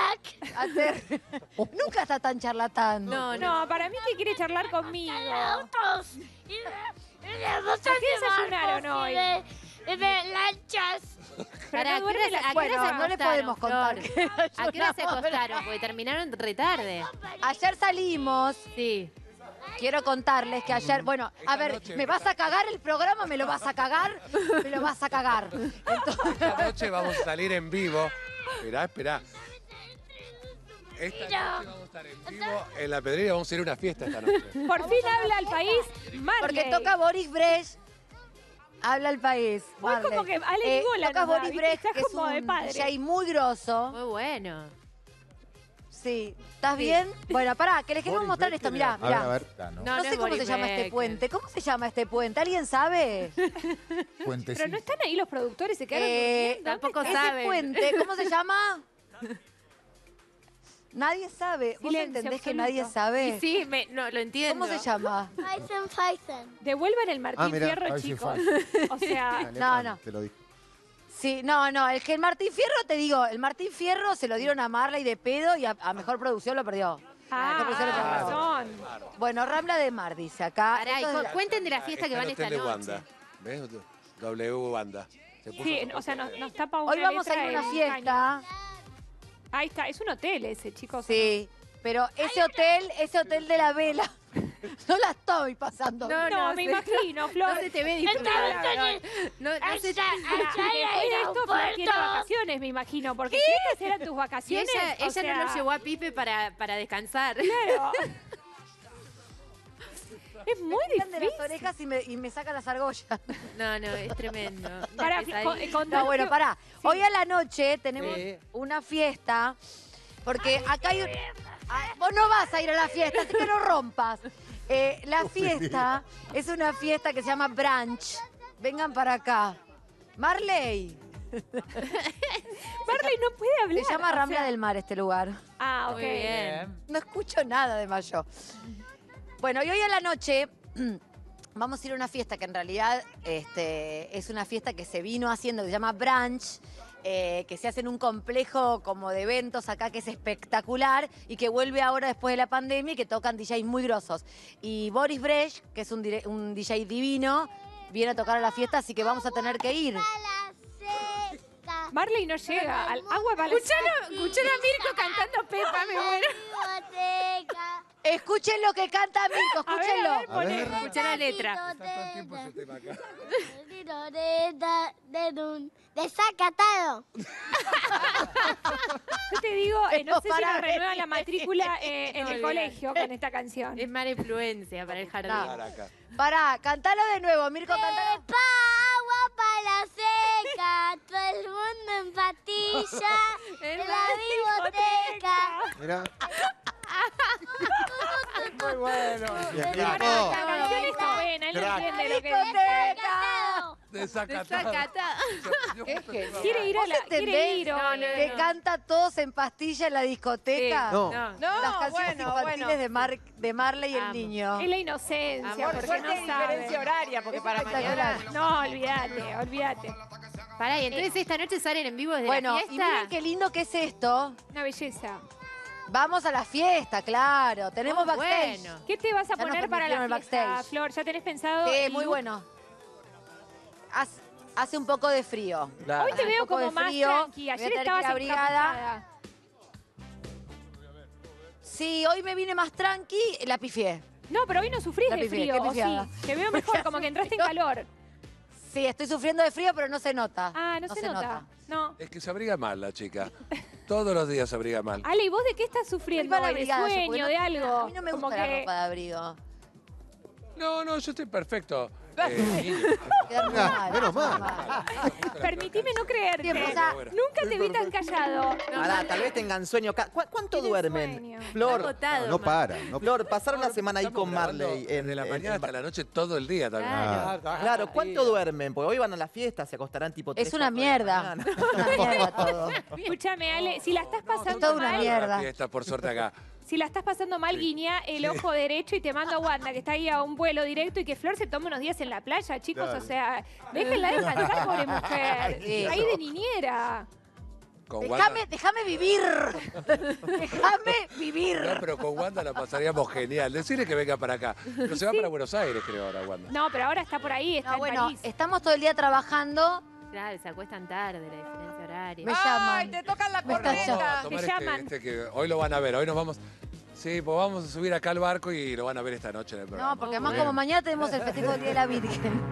Nunca está tan charlatán. No, No, para mí que quiere charlar conmigo. Autos. Y ¿Qué desayunaron hoy? de lanchas. Pará, no duerme ¿a qué Bueno, hora se no le acostaron, podemos contar. Flor? que ¿A qué hora se desayunamos. acostaron? Porque terminaron retarde. Ayer salimos. Sí. Quiero contarles que ayer, bueno, a ver, noche ¿me vas a cagar el programa? ¿Me lo vas a cagar? Me lo vas a cagar. Entonces, Esta noche vamos a salir en vivo. Esperá. Esta noche vamos a estar en vivo en la Pedrería. Vamos a ir a una fiesta esta noche. Por fin habla al país Marley. porque toca Boris Brecht. Habla el país. Hoy como Marley. que Ale Nigola toca nos da, Boris ¿viste? Brecht, Estás que es como de un padre. DJ muy grosso. Muy bueno. Sí. ¿Estás bien? Bueno, pará, que les queremos Boris mostrar Brecht, esto, mirá, A ver, mirá. a ver. No, No sé es cómo Boris se llama este Becker. puente. ¿Cómo se llama este puente? ¿Alguien sabe? Puentecito. Pero no están ahí los productores, se quedaron durmiendo. Tampoco Ese saben. puente, ¿cómo se llama? Nadie sabe. ¿Vos Silencio entendés que absoluto. nadie sabe? Y sí, no, lo entiendo. ¿Cómo se llama? Python. Devuelvan el Martín mira. Fierro, Ay, sí, chicos. fue. O sea, No. Te lo dije. Sí, no, el Martín Fierro, te digo, el Martín Fierro se lo dieron a Marley de pedo y a Mejor Producción lo perdió. Mejor Producción lo perdió. razón. Bueno, Rambla de Mar, dice acá. Pará, y Esto es de- cuenten de la fiesta que Está van en el esta hotel de noche. Wanda. ¿Ves? W Wanda. Se puso Sí, como o sea, hotel. nos tapa una Hoy vamos a letra ir a una en fiesta. caño. Ahí está, es un hotel ese, chicos. Sí, pero ese hotel de la vela, no la estoy pasando. No, me imagino, Flor. No se te ve disfrutar. No se Después de esto, Flor tiene vacaciones, me imagino, porque si estas eran tus Y vacaciones, ella o sea, no lo llevó a Pipe para descansar. Claro. Es muy Me tiran de las difícil. orejas y me sacan las argollas. No, es tremendo. Para, No, bueno, pará. Sí. Hoy a la noche tenemos Sí. una fiesta, porque acá hay un... Vos no vas a ir a la fiesta, así que no rompas. La fiesta es una fiesta que se llama brunch. Vengan para acá. Marley. Marley no puede hablar. Se llama o Rambla sea. del Mar este lugar. Ah, ok. Muy bien. No escucho nada de Mayo. Bueno, y hoy a la noche vamos a ir a una fiesta que en realidad es una fiesta que se vino haciendo, que se llama brunch, que se hace en un complejo como de eventos acá que es espectacular y que vuelve ahora después de la pandemia y que tocan DJs muy grosos. Y Boris Brecht, que es un DJ divino, viene a tocar a la fiesta, así que vamos a tener que ir. Marley no llega. Al agua para Escuchalo a Mirko cantando Pepa, me muero. Escuchen lo que canta Mirko, escúchenlo. A ver. Escucha la letra. Desacatado. Yo te digo, no sé si Para nos ver. renuevan la matrícula en el Olvidate. colegio con esta canción. Es mala influencia para el jardín. Para acá. Pará, cantalo de nuevo, Mirko, cantalo. Pepa, agua para seca, todo el mundo en patilla, en la biblioteca. Mira. Muy bueno. La canción está buena, él no entiende lo que dice. Desacatada. Quiere ir a la... Quiere ir, Que canta Todos en Pastilla en la discoteca. No. Las canciones infantiles de Marley y el niño. Es la inocencia, porque no sabe. Diferencia horaria, porque para mañana... No, olvídate. Pará, y entonces esta noche salen en vivo desde Bueno, la y fiesta. miren qué lindo que es esto. Una belleza. Vamos a la fiesta, claro. Tenemos backstage. Bueno. ¿Qué te vas a Ya nos poner para la permitieron el fiesta, backstage. Flor? ¿Ya tenés pensado? Sí, el muy look? bueno. Hace un poco de frío. Claro. Hoy te Hace un veo poco como de más frío. tranqui. Voy a Ayer tener que estabas ir abrigada. encapuchada. Sí, hoy me vine más tranqui, la pifié. No, pero hoy no sufrís La de pifié, frío, qué ¿o sí? pifiada. Te veo mejor, como que entraste en calor. Sí, estoy sufriendo de frío, pero no se nota. Ah, no se nota. No. Es que se abriga mal la chica. Todos los días se abriga mal. Ale, ¿y vos de qué estás sufriendo? Estoy mal ¿De abrigada yo, porque sueño, no- de algo? A mí no me Como gusta la que- ropa de abrigo. No, yo estoy perfecto. Quedarme mal. Menos mal. Permitime no creerte. Bien, o sea, Nunca te vi tan callado. Pará, tal vez tengan sueño. ¿Cuánto duermen? sueño. Flor, Agotado, No para. No Flor, pasaron la semana ahí Estamos con grabando Marley. desde la mañana hasta la noche todo el día también. Claro, ¿cuánto duermen? Porque hoy van a la fiesta, se acostarán tipo 3, Es una 4 de la mierda. mañana. Es una mierda todo. Escúchame, Ale, si la estás pasando toda una mal, mierda. Fiesta, por suerte acá. si la estás pasando mal, guiñá el ojo derecho y te mando a Wanda, que está ahí a un vuelo directo, y que Flor se tome unos días en la playa, chicos. Claro. O sea, déjenla descansar, pobre mujer. Sí. Ahí de niñera. Con Wanda, Déjame vivir. Déjame vivir. no, pero con Wanda la pasaríamos genial. Decirle que venga para acá. Pero se va para Buenos Aires, creo, ahora, Wanda. No, pero ahora está por ahí, está No, en bueno, París. estamos todo el día trabajando. Claro, se acuestan tarde, la diferencia horaria. Me llaman. ¡Ay, te tocan la Me están corneta! Vamos a tomar Te llaman. que hoy lo van a ver. Hoy nos vamos... Sí, pues vamos a subir acá al barco y lo van a ver esta noche en el programa. No, porque además Muy como bien. mañana tenemos el festejo del Día de la Virgen.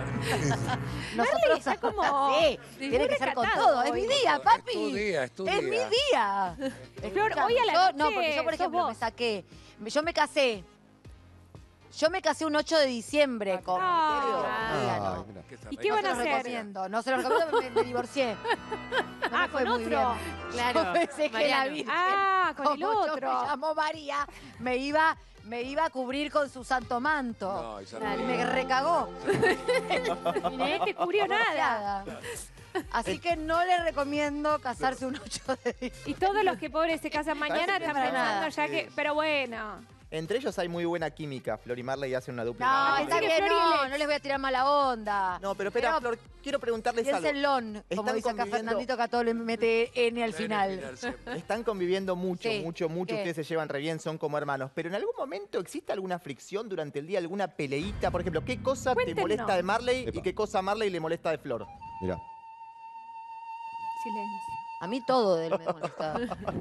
Nosotros está como sí, tiene muy que ser con recatado todo. Es hoy. mi día, papi. Es tu día, es tu Es mi día. día. Flor, Escuchame, hoy a la yo- noche No, porque yo, por sos ejemplo, vos. me saqué. Yo me casé. Yo me casé un 8 de diciembre con. Ah. Ay, mira. ¿Y qué van a No se lo hacer? recomiendo. No se lo recomiendo, me divorcié. No me fue con muy otro. bien. Claro, Yo pensé que la Mariano. Virgen, Ah, con el como yo otro. me llamó María, me iba a cubrir con su santo manto. No, y se Y arregló. me recagó. Y nadie te cubrió nada. Así que no le recomiendo casarse un 8 de diciembre. Y todos los que pobres se casan mañana están para pensando nada. ya que... Pero bueno. Entre ellos hay muy buena química. Flor y Marley hacen una dupla. No, pensé está que bien, Flor y no, Lex. no les voy a tirar mala onda. No, pero espera, Flor, quiero preguntarles algo. Piénsenlo, como Están dice acá conviviendo- Fernandito, que a todo le mete N al final. Están conviviendo mucho, Sí. mucho. ¿Qué? Ustedes se llevan re bien, son como hermanos. Pero en algún momento existe alguna fricción durante el día, alguna peleita. Por ejemplo, ¿qué cosa te Cuéntenos. molesta de Marley Epa. y qué cosa a Marley le molesta de Flor? Mira. Silencio. A mí todo de él me molesta.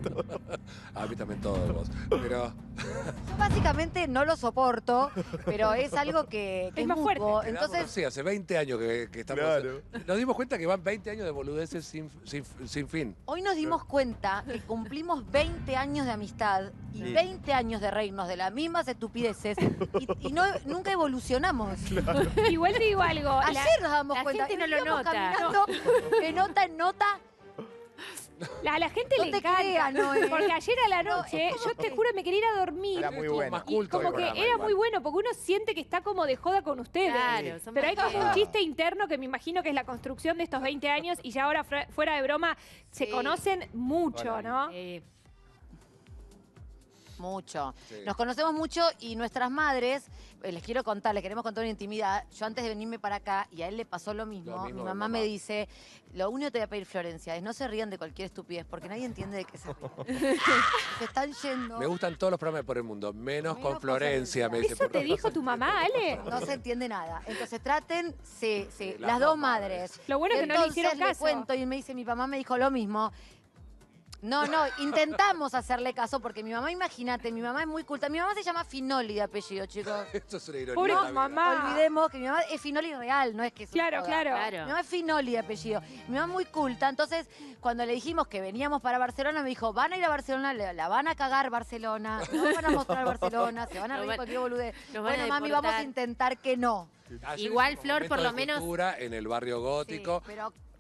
A mí también todos vos. Pero Yo básicamente no lo soporto, pero es algo que Es es más fuerte. mutuo. quedamos Entonces, así, hace 20 años que estamos... Claro. Nos dimos cuenta que van 20 años de boludeces sin fin. hoy nos dimos cuenta que cumplimos 20 años de amistad y Sí. 20 años de reírnos de las mismas estupideces y nunca evolucionamos. Igual te digo algo. Ayer nos damos la cuenta. gente no lo íbamos nota. caminando de nota en nota. A la gente No le te encanta. creas, Noé. Porque ayer a la noche, yo te juro, me quería ir a dormir. Era muy Estuvo bueno. más Y culto como el que programa, era igual. muy bueno, porque uno siente que está como de joda con ustedes. Claro, son Pero hay como un más- chiste interno que me imagino que es la construcción de estos 20 años y ya ahora fuera de broma se Sí. conocen mucho, ¿no? Mucho. Sí. Nos conocemos mucho y nuestras madres, les quiero contar, les queremos contar una intimidad. Yo antes de venirme para acá, y a él le pasó lo mismo, Lo mismo mi de mamá mamá. me dice, lo único que te voy a pedir, Florencia, es no se rían de cualquier estupidez, porque nadie entiende de qué se ríen. Se están yendo. Me gustan todos los programas de Por el Mundo, menos con con Florencia, me dice. ¿Eso te dijo tu mamá, Ale? No se entiende nada. Entonces traten, las las dos dos madres. Lo bueno es que no le Entonces hicieron le caso. cuento y me dice, mi mamá me dijo lo mismo. No, intentamos hacerle caso porque mi mamá, imagínate, mi mamá es muy culta. Mi mamá se llama Finoli de apellido, chicos. Esto es una ironía. Pobre de la vida. mamá. Olvidemos que mi mamá es Finoli real, no es que es una Claro, joda. claro. Mi mamá es Finoli de apellido. Mi mamá es muy culta. Entonces, cuando le dijimos que veníamos para Barcelona, me dijo, van a ir a Barcelona, la van a cagar Barcelona, no van a mostrar Barcelona, se van a Nos reír van- cualquier boludez. nos van a Bueno, mami, deportar. vamos a intentar que no. Ayer Igual, hicimos Flor, por momentos lo de menos- cultura en el barrio gótico. Sí, pero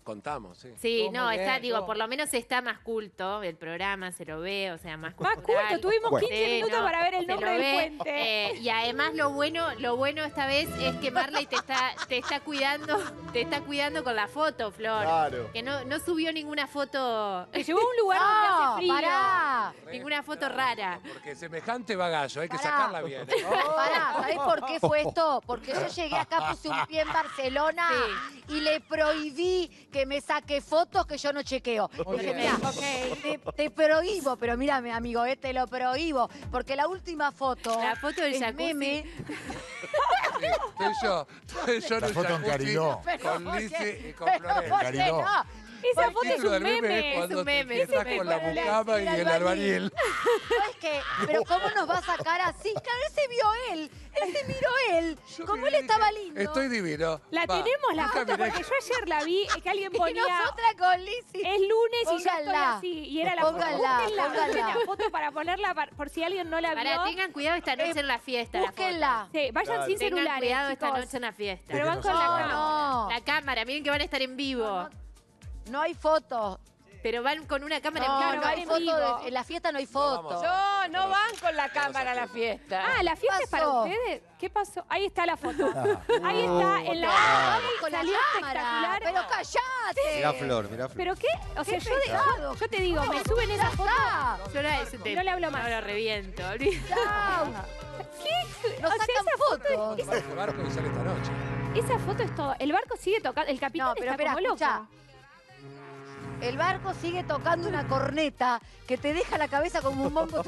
contamos, sí. Sí, no, está, digo, por lo menos está más culto el programa, se lo ve, o sea, más cultural. Más culto, tuvimos 15 minutos para ver el se nombre lo del ve, puente. y además lo bueno esta vez es que Marley te está cuidando con la foto, Flor. Claro. Que no subió ninguna foto. Me llevó a un lugar donde hace frío. Pará. Ninguna foto rara. Porque semejante bagallo, hay que Pará. sacarla bien. Pará, ¿sabés por qué fue esto? Porque yo llegué acá, puse un pie en Barcelona y le prohibí que me saque fotos que yo no chequeo. Dije, mirá, te prohíbo, pero mírame, amigo, te lo prohíbo. Porque la última foto, La foto del es jacuzzi. meme. Estoy yo en La el foto en jacuzzi Cariló. con ¿por Lizzy qué? y con Pero Florencia. ¿por qué Cariló. no? Esa El foto es título un del meme es meme. cuando meme, te es un estás con la meme. mucama y el albañil. No es que, pero ¿cómo nos va a sacar así? Claro, él se vio él se miró él. Como él estaba lindo. Estoy divino. La Va, tenemos la nunca foto, miré porque yo ayer la vi, que alguien Y ponía... nosotras con Lizzy. Es lunes y yo estoy Pónganla. así. Y era la Pónganla, foto. Búsquenla, pónganla. busquen la foto para ponerla por si alguien no la vio. Para, tengan cuidado esta noche en la fiesta. la foto. Búsquenla. Sí, vayan sin Tengan celulares, cuidado esta chicos. noche en la fiesta. Pero van con la cámara. No, La cámara, miren que van a estar en vivo. no hay fotos. Pero van con una cámara No, en vivo. no van hay en fotos. vivo. En la fiesta no hay fotos. No van con la cámara a la fiesta. Ah, ¿la fiesta es para pasó? ustedes? ¿Qué pasó? Ahí está la foto. Ahí está, en la... Vamos con la Salió cámara. espectacular. Pero callate. Mirá Flor, mirá Flor. ¿Pero qué? O sea, Qué pesado. yo te digo, me suben esa foto... Yo No le hablo más. No lo reviento. Chau. ¿Qué? Nos O sea, sacan esa foto, fotos. El barco y sale esta noche. esa foto es todo. El barco sigue tocando. El capitán No, pero está espera, como loco. escucha. El barco sigue tocando una corneta que te deja la cabeza como un bombo.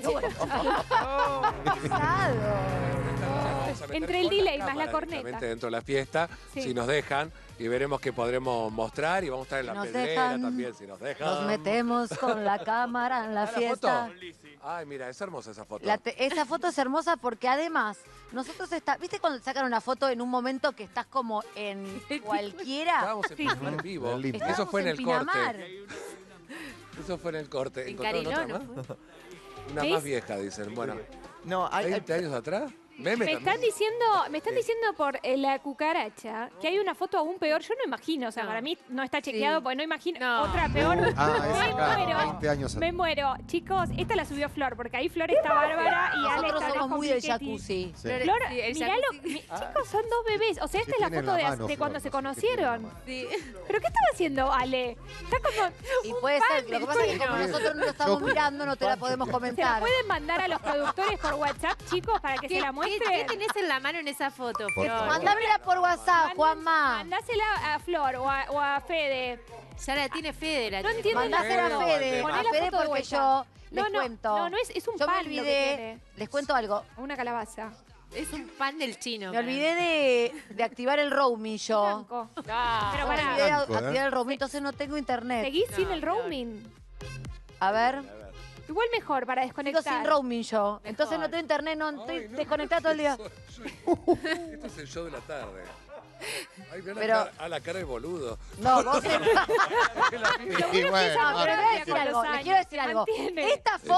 Pesado. Vamos a meter Entre el con delay la más la cámara corneta. directamente dentro de la fiesta, Sí. si nos dejan, y veremos qué podremos mostrar, y vamos a estar en la Nos pedrera dejan, también, si nos dejan. Nos metemos con la cámara en la ¿Está fiesta. foto? Ay, mira, es hermosa esa foto. Esa foto es hermosa porque además nosotros ¿viste cuando te sacan una foto en un momento que estás como en cualquiera? Estábamos en Pinamar en vivo. En Limpia. Eso fue en el Pinamar. corte. Eso fue en el corte. En ¿Encontraron Cariló, otra ¿no más? Una ¿Sí? más vieja, dicen. Bueno, No, hay, 20 años atrás. Meme Me están también. diciendo por la cucaracha que hay una foto aún peor. Yo no imagino, o sea, No. para mí no está chequeado porque no imagino No. otra peor. Ah, esa me acá, muero. 20 años Me atrás. muero. Chicos, esta la subió Flor, porque ahí Flor está bárbara y Ale Nosotros está somos con muy del Piketty. jacuzzi. Sí. Flor, Sí, el miralo. jacuzzi. Chicos, son dos bebés. O sea, esta ¿Qué es la tiene en foto la de, mano, de cuando Flor? se No sé qué tiene en la conocieron. mano. Sí. ¿Pero qué estaba haciendo Ale? Está como... Y un puede fan ser, lo que del pasa es que cuento. como nosotros no lo estamos mirando, no te la podemos ¿Se la comentar. pueden mandar a los productores por WhatsApp, chicos, para que se la ¿Qué muestren? tenés en la mano en esa foto, Por Flor? favor. Mándamela por WhatsApp, Juanma. Mandásela a Flor o a Fede. Ya la tiene Fede. No entiendo Mandásela a nada. Fede, Poné a la Fede foto de porque vuelta. yo les No, cuento. no, es un Yo me pan lo que olvidé, tiene. les cuento algo. Una calabaza. Es un pan del chino. Me olvidé de activar el roaming yo. Blanco. Pero Me olvidé de pará, activar el roaming, entonces no tengo internet. ¿seguís sin el roaming? A ver, Igual mejor para sigo desconectar. sin roaming yo. Entonces no tengo internet, no estoy Ay, no. desconectada todo el día. Este es el show de la tarde. Ay, mirá Pero- la cara de boludo. No, vos Y bueno, No, pero les voy a decir con algo, los les quiero decir años, algo. mantiene.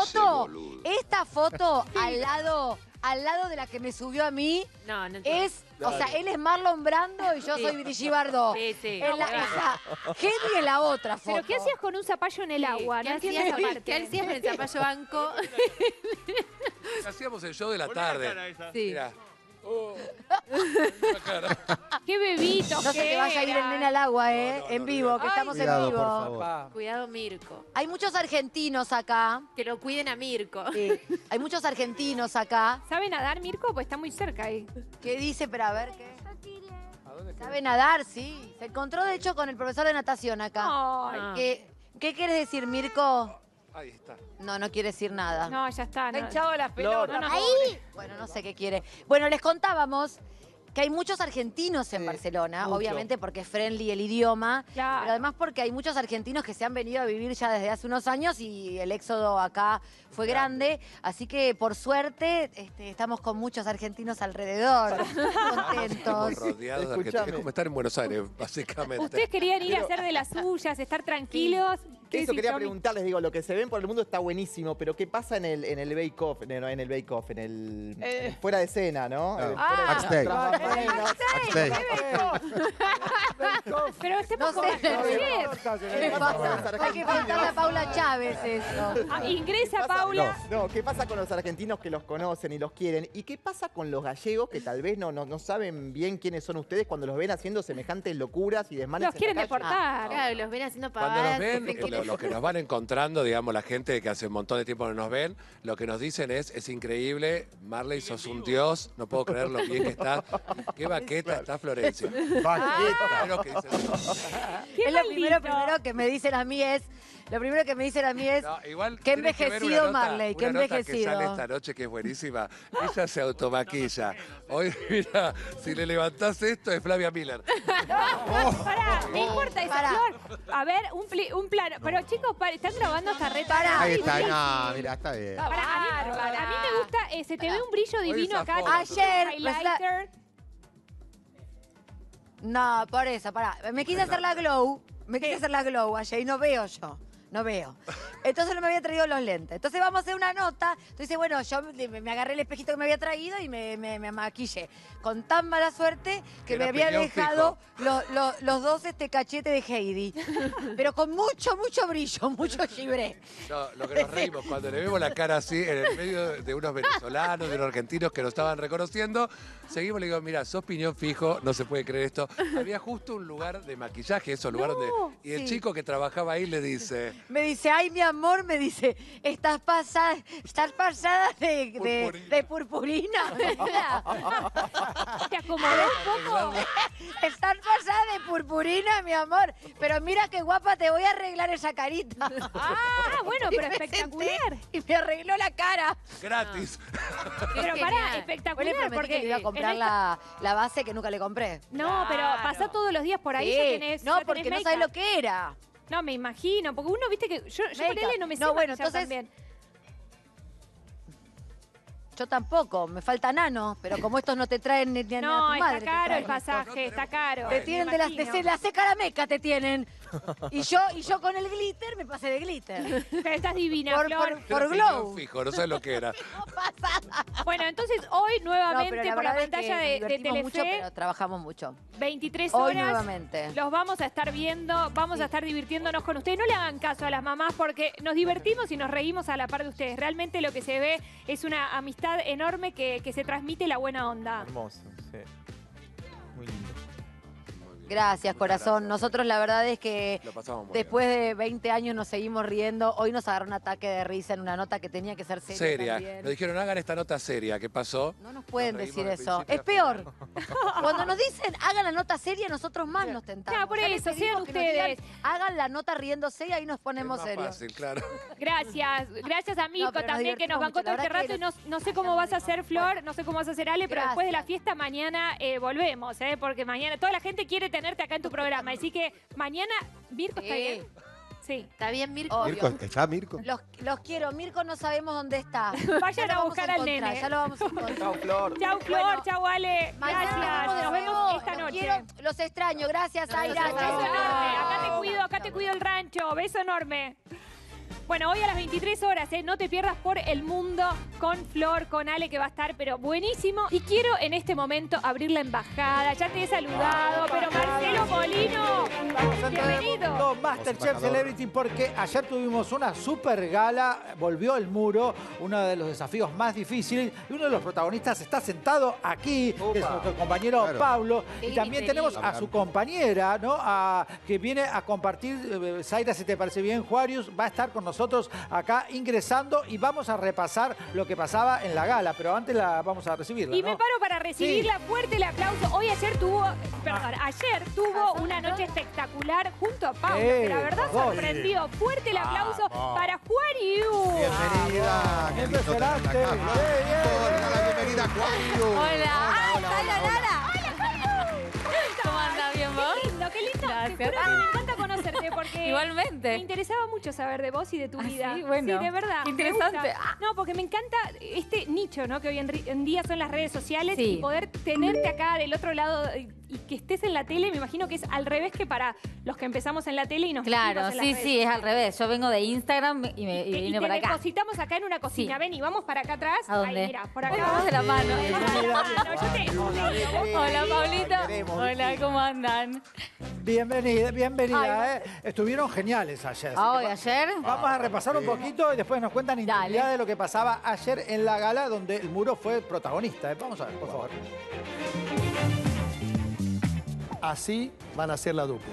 Esta foto al lado de la que me subió a mí No, no es, o sea, él es Marlon Brando y yo Sí. soy Brigitte Bardot. Sí, sí. Es la, esa, Henry es la otra foto. ¿Pero qué hacías con un zapallo en el agua? ¿Qué No entiendo hacías, esa parte. ¿Qué hacías con el zapallo banco? Hacíamos el show de la tarde. Sí. Mirá. Oh, la cara. ¡Qué bebitos! No se te vaya a ir el nene al agua, en vivo, que estamos en Cuidado, por vivo. favor. Cuidado, Mirko. Hay muchos argentinos acá. Que lo cuiden a Mirko. Sí, hay muchos argentinos acá. ¿Sabe nadar, Mirko? Pues está muy cerca ahí. ¿Qué dice? Pero a ver, ¿qué? ¿A dónde queda? Sabe nadar, sí. Se encontró, de hecho, con el profesor de natación acá. Ay, Ah. ¿Qué quieres decir, Mirko? Ahí está. No quiere decir nada. no, ya está. Está no. hinchado las pelotas. No, no. pobre. Bueno, no sé qué quiere. Bueno, les contábamos que hay muchos argentinos en Barcelona, mucho. obviamente porque es friendly el idioma, Claro. pero además porque hay muchos argentinos que se han venido a vivir ya desde hace unos años y el éxodo acá fue grande. Así que, por suerte, estamos con muchos argentinos alrededor, contentos. Estamos rodeados de argentinos. Es como estar en Buenos Aires, básicamente. Ustedes querían ir a hacer de las suyas, estar tranquilos. Eso quería preguntarles, digo, lo que se ven por el mundo está buenísimo, pero ¿qué pasa en el Bake Off? En el Bake Off, fuera de escena, ¿no? Backstage. Pero no sé, hay que preguntarle a Paula Chávez eso. Ingresa Paula. No, ¿qué pasa con los argentinos que los conocen y los quieren? ¿Y qué pasa con los gallegos que tal vez no saben bien quiénes son ustedes cuando los ven haciendo semejantes locuras y desmanes? Los quieren deportar. Claro, los ven haciendo Cuando pavadas. nos ven, los que nos van encontrando, digamos, la gente que hace un montón de tiempo no nos ven, lo que nos dicen es increíble, Marley, sos un dios, no puedo creer lo bien que estás. Qué baqueta está Florencia. Baqueta. Es lo que dicen. Es lo primero que me dicen a mí es... Lo primero que me dicen a mí es igual que tenés que ver envejecido una nota, Marley, que una nota envejecido. que sale esta noche que es buenísima. Ella se automaquilla. Hoy, mira, si le levantás esto es Flavia Miller. Pará, no importa eso, Flor. A ver, un plano. Pero chicos, están grabando esta reta. Ahí está, no, mira, está bien. Pará, a mí me gusta, se te ve un brillo divino acá. Ayer, highlighter. No, por eso, pará. Me quise hacer la glow. Me quise hacer la glow ayer y no veo yo. No veo. Entonces no me había traído los lentes. Entonces vamos a hacer una nota. Entonces, bueno, yo me agarré el espejito que me había traído y me maquillé. Con tan mala suerte que me había dejado los dos cachetes de Heidi. Pero con mucho brillo, mucho gibré. No, lo que nos reímos cuando le vemos la cara así en el medio de unos venezolanos, de unos argentinos que nos estaban reconociendo, seguimos, le digo, mira, sos piñón fijo, no se puede creer esto. Había justo un lugar de maquillaje, eso, lugar donde... Y el chico que trabajaba ahí le dice... Me dice, ay, mi amor, me dice, estás pasada de purpurina. Te acomodé un poco. Estás pasada de purpurina, mi amor. Pero mira qué guapa, te voy a arreglar esa carita. Bueno, pero espectacular. Y me arregló la cara. Gratis. Pero pará, espectacular. Porque le iba a comprar la base que nunca le compré. No, pero pasá todos los días por ahí, Sí. ya tenés. No, ya porque tenés no sabes make-up. lo que era. No, me imagino, porque uno, viste que yo por él no me sé No, bueno, maquillar entonces- también. Yo tampoco, me falta nano, pero como estos no te traen ni a No, tu madre. está caro el pasaje, está caro. Te tienen de la seca la meca, te tienen. Y yo con el glitter me pasé de glitter. Pero estás divina, Flor. Por glow. Fijo, no sabes lo que era. Bueno, entonces hoy nuevamente por la pantalla de divertimos mucho, Telefe, pero trabajamos mucho. 23 Hoy horas. nuevamente. Los vamos a estar viendo, vamos a estar divirtiéndonos con ustedes. No le hagan caso a las mamás porque nos divertimos y nos reímos a la par de ustedes. Realmente lo que se ve es una amistad enorme que se transmite la buena onda. Hermoso, sí. Muy lindo. Gracias, corazón. Nosotros la verdad es que Lo pasamos muy después de 20 años nos seguimos riendo. Hoy nos agarró un ataque de risa en una nota que tenía que ser seria. Seria. también. Nos dijeron, hagan esta nota seria. ¿Qué pasó? No nos pueden Nos reímos decir de eso. principio Es a peor. Cuando nos dicen hagan la nota seria, nosotros más nos tentamos. Claro, por Ya les eso, pedimos sean que nos digan, ustedes. hagan la nota riéndose y ahí nos Es ponemos más serios. fácil, claro. Gracias a Mirko pero nos también que nos divertimos bancó mucho. todo La este verdad rato y que no sé cómo vas a hacer, Flor, no sé cómo vas a hacer, Ale, pero después de la fiesta mañana volvemos, porque mañana toda la gente quiere tenerte acá en tu programa, así que mañana, Mirko, ¿está bien? Sí. ¿Está bien, Mirko? Obvio. Mirko, ¿está Mirko? Los quiero. Mirko no sabemos dónde está. Vayan Ya lo a vamos buscar al encontrar, nene. Ya lo vamos a encontrar. Chau, Flor. Chau, Flor, Bueno, chau, Ale. Mañana Gracias. Nos vemos esta Los noche. quiero, los extraño. Gracias, Aira. Beso enorme. Acá te cuido el rancho. Beso enorme. Bueno, hoy a las 23 horas, no te pierdas por el mundo con Flor, con Ale, que va a estar, pero buenísimo. Y quiero en este momento abrir la embajada. Ya te he saludado, pero Marcelo Molino, bienvenido. Masterchef Celebrity, porque ayer tuvimos una super gala, volvió el muro, uno de los desafíos más difíciles, y uno de los protagonistas está sentado aquí, que es nuestro compañero Pablo, y también tenemos a su compañera, ¿no? Que viene a compartir, Zaira, si te parece bien, Juarius, va a estar con nosotros acá ingresando y vamos a repasar lo que pasaba en la gala, pero antes la vamos a recibirla, Y ¿no? me paro para recibirla, Sí. fuerte el aplauso. Ayer tuvo una noche espectacular junto a Pablo, que la verdad los dos. sorprendió. Fuerte el aplauso para Juariu. Bienvenida. Qué lindo tenerla acá. Hola, la bienvenida, Juan. Hola. Hola, Lara. ¿Cómo anda? ¿Bien vos? Qué lindo, qué lindo. Gracias. Juro que me encanta conocerte. suerte, porque Igualmente. me interesaba mucho saber de vos y de tu vida. ¿sí? Bueno, sí, de verdad. qué me gusta. interesante. No, porque me encanta este nicho, ¿no? Que hoy en día son las redes sociales Sí. y poder tenerte acá del otro lado y que estés en la tele, me imagino que es al revés que para los que empezamos en la tele y nos Claro, metimos en las sí, redes sí, es al sociales. revés. Yo vengo de Instagram y vine te para acá. depositamos acá en una cocina. Sí. Ven y vamos para acá atrás. ¿A dónde? Ahí, mira, por acá. Hoy vamos de la mano. Vamos de la mano. Hola, Paulita. Hola, ¿cómo andan? Bienvenida. Estuvieron geniales ayer. Ah, ¿hoy ayer? Vamos a repasar un poquito y después nos cuentan intimidad de lo que pasaba ayer en la gala donde el muro fue protagonista. Vamos a ver, por favor. Así van a ser las duplas.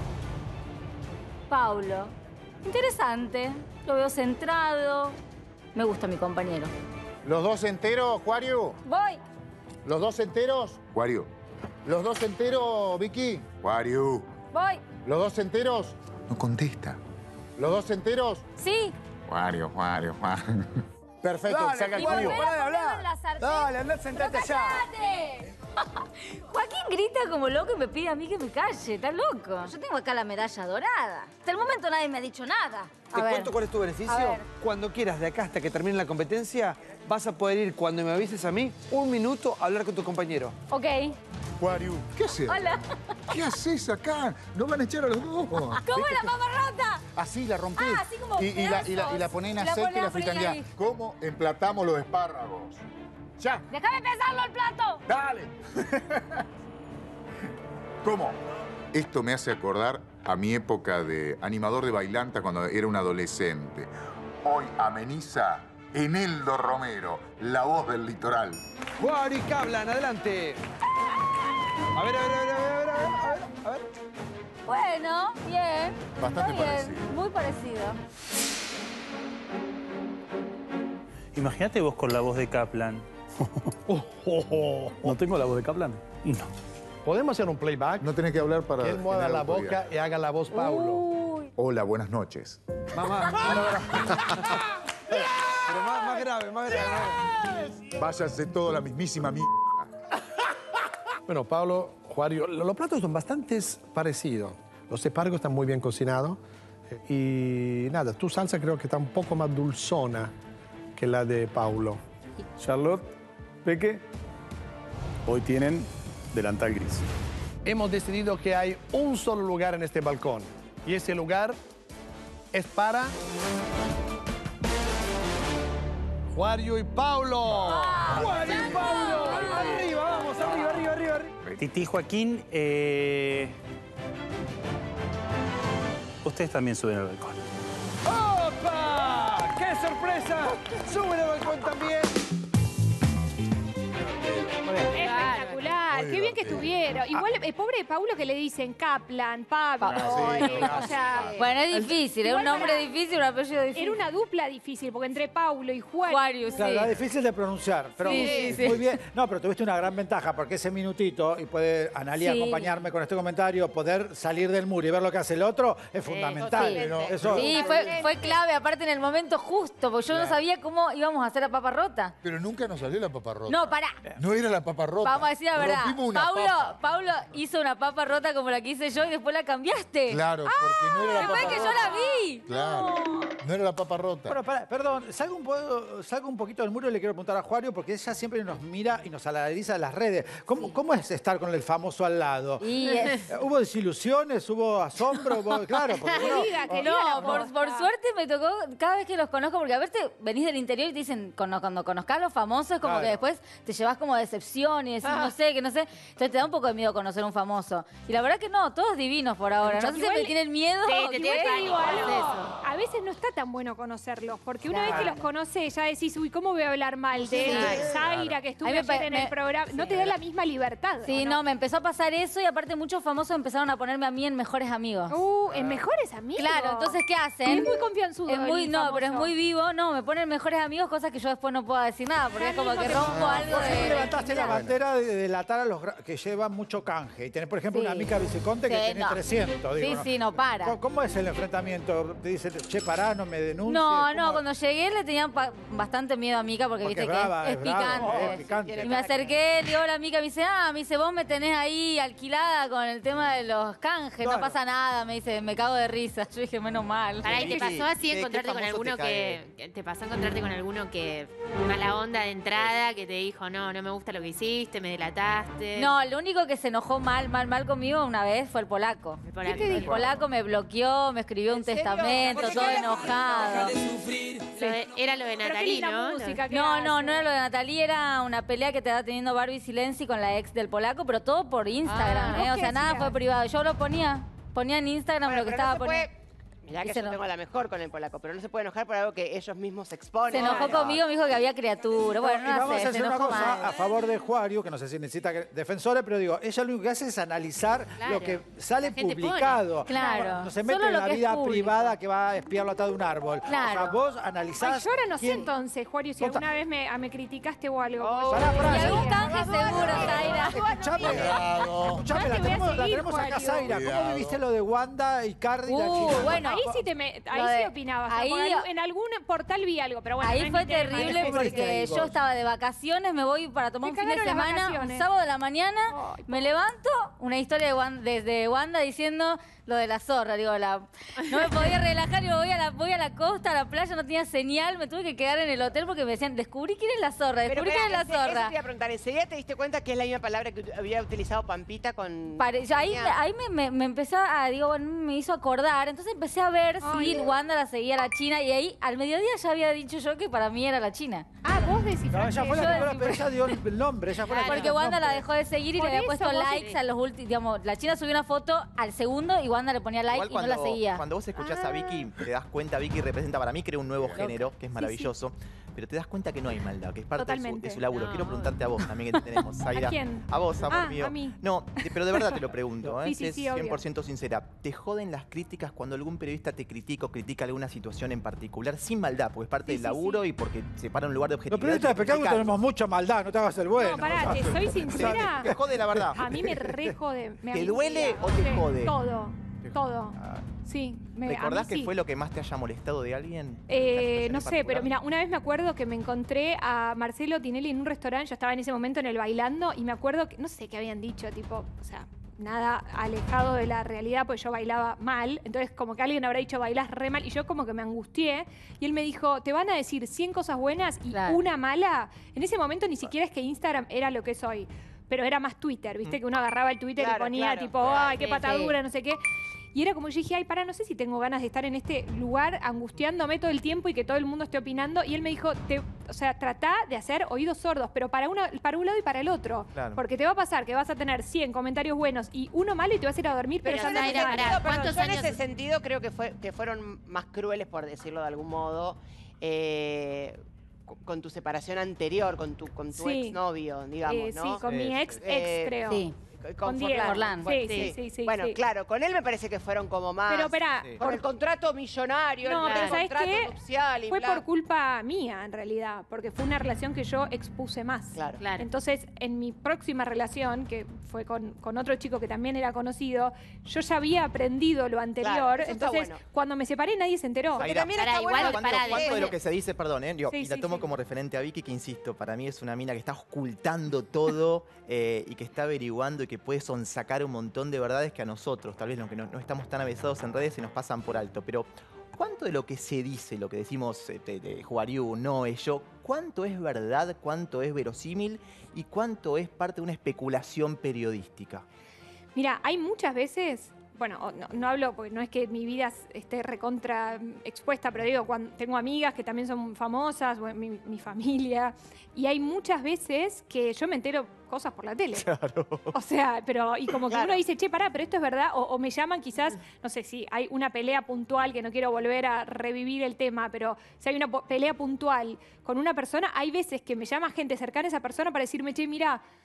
Paulo. Interesante. Lo veo centrado. Me gusta mi compañero. ¿Los dos enteros, Juario? Voy. ¿Los dos enteros? Juario. ¿Los dos enteros, Vicky? Juario. Voy. ¿Los dos enteros? No contesta. ¿Los dos enteros? Sí. Juario. Perfecto, Dale, saca el Juario, culo. pará de hablar. Dale, andá, sentate allá. Joaquín grita como loco y me pide a mí que me calle. Está loco. Yo tengo acá la medalla dorada. Hasta el momento nadie me ha dicho nada. Te cuento cuál es tu beneficio. A ver. Cuando quieras, de acá hasta que termine la competencia, vas a poder ir, cuando me avises a mí, 1 minuto a hablar con tu compañero. Ok. Juario, ¿qué haces? Hola. ¿Qué haces acá? Nos van a echar a los dos. ¿Cómo la papa rota? Así la rompí. Ah, así como y la ponés en aceite y la fritan ya. ahí. ¿Cómo emplatamos los espárragos? Ya. Déjame pensarlo el plato. Dale. ¿Cómo? Esto me hace acordar a mi época de animador de bailanta cuando era un adolescente. Hoy ameniza Eneldo Romero, la voz del litoral. Juari Kaplan, adelante. A ver. Bueno, bien. Bastante Está bien. parecido. Muy parecido. Imagínate vos con la voz de Kaplan. ¿No tengo la voz de Kaplan? No. ¿Podemos hacer un playback? No tenés que hablar para... Que él mueva generar la autoridad. boca y haga la voz Paulo. Hola, buenas noches. Mamá. Pero más grave. Váyanse todos la mismísima mierda. Bueno, Pablo, Juario, los platos son bastante parecidos. Los espárragos están muy bien cocinados. Y nada, tu salsa creo que está un poco más dulzona que la de Paulo. Charlotte, Peque, hoy tienen delantal gris. Hemos decidido que hay un solo lugar en este balcón. Y ese lugar es para... Juario y Paulo. ¡Juario y Paulo! Arriba, vamos, arriba. Titi, Joaquín, ustedes también suben al balcón. ¡Opa! ¡Qué sorpresa! ¡Sube al balcón también! Espectacular, qué bien que estuvieron. Igual, pobre Paulo que le dicen Kaplan, Pablo. O sea, Bueno, es difícil, es un nombre difícil, un apellido difícil. Era una dupla difícil, porque entre Paulo y Juario, Claro, era difícil de pronunciar, pero Sí. muy bien. No, pero tuviste una gran ventaja, porque ese minutito, y puede Analia Sí. acompañarme con este comentario, poder salir del muro y ver lo que hace el otro, es fundamental. Eso, Sí, fue clave, aparte en el momento justo, porque yo no sabía cómo íbamos a hacer la papa rota. Pero nunca nos salió la papa rota. No, pará. No era la papa rota. Vamos a decir la verdad. Rompimos una papa. Paulo hizo una papa rota como la que hice yo y después la cambiaste. Claro, porque no era la Después papa que rota. yo la vi. Claro, no era la papa rota. Bueno, perdón, salgo un poquito del muro y le quiero preguntar a Juario, porque ella siempre nos mira y nos analiza en las redes. ¿Cómo es estar con el famoso al lado? Y ¿Hubo desilusiones? ¿Hubo asombro? Claro, porque No, por suerte me tocó cada vez que los conozco, porque a veces venís del interior y te dicen, cuando conozcás a los famosos, como Claro. que después te llevas como decepción y decís, no sé. Entonces te da un poco de miedo conocer un famoso. Y la verdad que no, todos divinos por ahora. No sé si me tienen miedo. Igual te digo algo, Eso. a veces no está tan bueno conocerlos, porque una vez que Claro. los conoces ya decís, uy, ¿cómo voy a hablar mal de Zaira, que estuvo A mí ayer en el programa? No te da la misma libertad. Sí, ¿o no, me empezó a pasar eso y aparte muchos famosos empezaron a ponerme a mí en mejores amigos. ¿En mejores amigos? Claro, entonces, ¿qué hacen? Es muy confianzudo Es muy, el no, famoso. pero es muy vivo. No, me ponen mejores amigos, cosas que yo después no puedo decir nada, porque es como que rompo algo ¿Por qué de... levantaste la bandera de delatar que llevan mucho canje. Y tenés, por ejemplo, Sí. una Mica Viciconte que Sí, tiene no. 300. Digo, Sí, ¿no? sí, no para. ¿Cómo es el enfrentamiento? Te dice, che, pará, no me denuncies. No, cuando llegué le tenía bastante miedo a Mica porque viste es que brava, es es brava, picante. es picante. Y me acerqué, le digo, hola Mica, me dice, vos me tenés ahí alquilada con el tema de los canjes, no Claro. pasa nada, me dice, me cago de risa. Yo dije, menos mal. Pará, ¿y te pasó así ¿Qué encontrarte con famoso alguno te cae? que te pasó encontrarte con alguno que mala onda de entrada, que te dijo, no me gusta lo que hiciste, me delataste? No, lo único que se enojó mal conmigo una vez fue el polaco. El polaco. ¿Qué te dijo? El polaco me bloqueó, me escribió un testamento, ¿Por qué todo le- enojado. Era lo de Pero qué Natalie, linda ¿no? música que No, hace. no era lo de Natalie, era una pelea que estaba teniendo Barbie Silenzi con la ex del polaco, pero todo por Instagram, Ah, ¿vos O qué sea, nada hacías? fue privado. Yo lo ponía en Instagram Bueno, lo que pero no estaba se poniendo. puede- Mirá que Y se yo tengo la mejor con el polaco, pero no se puede enojar por algo que ellos mismos exponen. Se enojó conmigo, me dijo que había criatura. Bueno, y no vamos sé, a se hacer una enojó cosa mal. a favor de Juario, que no sé si necesita defensores, pero digo, ella lo único que hace es analizar Claro. lo que sale La gente publicado. pone. Claro. No se mete Solo en lo la que es vida público. privada que va a espiarlo atado de un árbol. Claro. O sea, vos analizás... Ay, yo ahora no sé quién- entonces, Juario, si Conta- alguna vez me criticaste o algo. Oh, porque yo- pará, Y algún canje seguro, Zaira. Escuchame, Ya escuchame, te la voy a tenemos seguir, acá, Juario. Zaira. ¿Cómo Cuidado. viviste lo de Wanda y Cardi y la chica? Bueno, Ahí sí, Lo de- sí opinabas. ahí- En algún portal vi algo, pero bueno. no Ahí es fue mi tema. terrible ¿Cómo viste porque ahí yo vos? estaba de vacaciones, me voy para tomar Te un fin de cagaron las semana, un vacaciones. sábado de la mañana, Ay, me levanto, una historia desde Wanda diciendo lo de la zorra, no me podía relajar, digo, voy a la costa, a la playa, no tenía señal, me tuve que quedar en el hotel porque me decían, descubrí quién es la zorra, Pero descubrí quién es la eso te zorra. iba a preguntar, ¿enseguida te diste cuenta que es la misma palabra que había utilizado Pampita con... Ahí me empezó a, me hizo acordar, entonces empecé a ver si Wanda la seguía a la China y ahí al mediodía ya había dicho yo que para mí era la China. Ah, vos No, descifraste. ella fue la Yo primera, descifré. pero ella dio el nombre. Ella fue la que Porque dio el Wanda la nombre. dejó de seguir y Por le había eso puesto vos likes a los últimos, digamos, la China subió una foto al segundo y Wanda le ponía like Igual y no la seguía. cuando vos escuchás a Vicky, te das cuenta, Vicky representa para mí, crea un nuevo género, que es maravilloso, pero te das cuenta que no hay maldad, que es parte Totalmente. de su laburo. No. Quiero preguntarte a vos también que te tenemos, Zaira. ¿A quién? A vos, amor Ah, mío. a mí. No, pero de verdad te lo pregunto, Sí, sí, es sí, obvio. 100% sincera. ¿Te joden las críticas cuando algún periodista te critica o critica alguna situación en particular sin maldad? Porque es parte del laburo y porque se para un lugar de Los objetividad. periodistas de espectáculo criticar. tenemos mucha maldad, no te hagas el bueno. No, pará, te soy sincera. Te jode la verdad. A mí me re jode. ¿Te duele o te jode? Todo, todo. Sí. a ¿Recordás mí qué sí. fue lo que más te haya molestado de alguien? No sé, pero mira, una vez me acuerdo que me encontré a Marcelo Tinelli en un restaurante, yo estaba en ese momento en el bailando y me acuerdo que, no sé qué habían dicho, tipo, o sea, nada alejado de la realidad, porque yo bailaba mal, entonces como que alguien habrá dicho bailás re mal y yo como que me angustié y él me dijo, te van a decir 100 cosas buenas y una mala. En ese momento ni siquiera es que Instagram era lo que es hoy, pero era más Twitter, viste que uno agarraba el Twitter y Claro, ponía claro, tipo, claro, ay, qué sí, patadura, sí. no sé qué. Y era como yo dije, ay, pará, no sé si tengo ganas de estar en este lugar angustiándome todo el tiempo y que todo el mundo esté opinando. Y él me dijo, o sea, tratá de hacer oídos sordos, pero para un lado y para el otro. Claro. Porque te va a pasar que vas a tener 100 comentarios buenos y uno malo y te vas a ir a dormir. Pero yo en ese Zaira, sentido, pará, perdón, ¿cuántos yo en años? ese sentido creo que fueron más crueles, por decirlo de algún modo, con tu separación anterior, con tu Sí. exnovio, digamos, ¿no? Sí, con mi ex, creo. Sí. Con Diego. Forlán. Sí. Bueno, sí. claro, con él me parece que fueron como más... Pero espera, por el contrato millonario, No, el pero ¿sabes contrato qué? nupcial y Fue bla. por culpa mía, en realidad, porque fue una relación que yo expuse más. Claro. Entonces, en mi próxima relación, que fue con otro chico que también era conocido, yo ya había aprendido lo anterior. Claro, eso está entonces, bueno. cuando me separé, nadie se enteró. Zaira, ¿Cuánto de lo que se dice, perdón, y Sí, la sí, tomo sí. como referente a Vicky, que insisto, para mí es una mina que está ocultando todo y que está averiguando y que puede sonsacar un montón de verdades que a nosotros, tal vez los que no estamos tan avesados en redes, se nos pasan por alto. Pero, ¿cuánto de lo que se dice, lo que decimos de Juariú, no es yo, cuánto es verdad, cuánto es verosímil y cuánto es parte de una especulación periodística? Mira, hay muchas veces, bueno, no hablo porque no es que mi vida esté recontra expuesta, pero digo, cuando tengo amigas que también son famosas, bueno, mi familia, y hay muchas veces que yo me entero cosas por la tele. Claro. O sea, y como que Claro. uno dice, che, pará, pero esto es verdad, o me llaman quizás, no sé si hay una pelea puntual, que no quiero volver a revivir el tema, pero si hay una pelea puntual con una persona, hay veces que me llama gente cercana a esa persona para decirme, che, mira,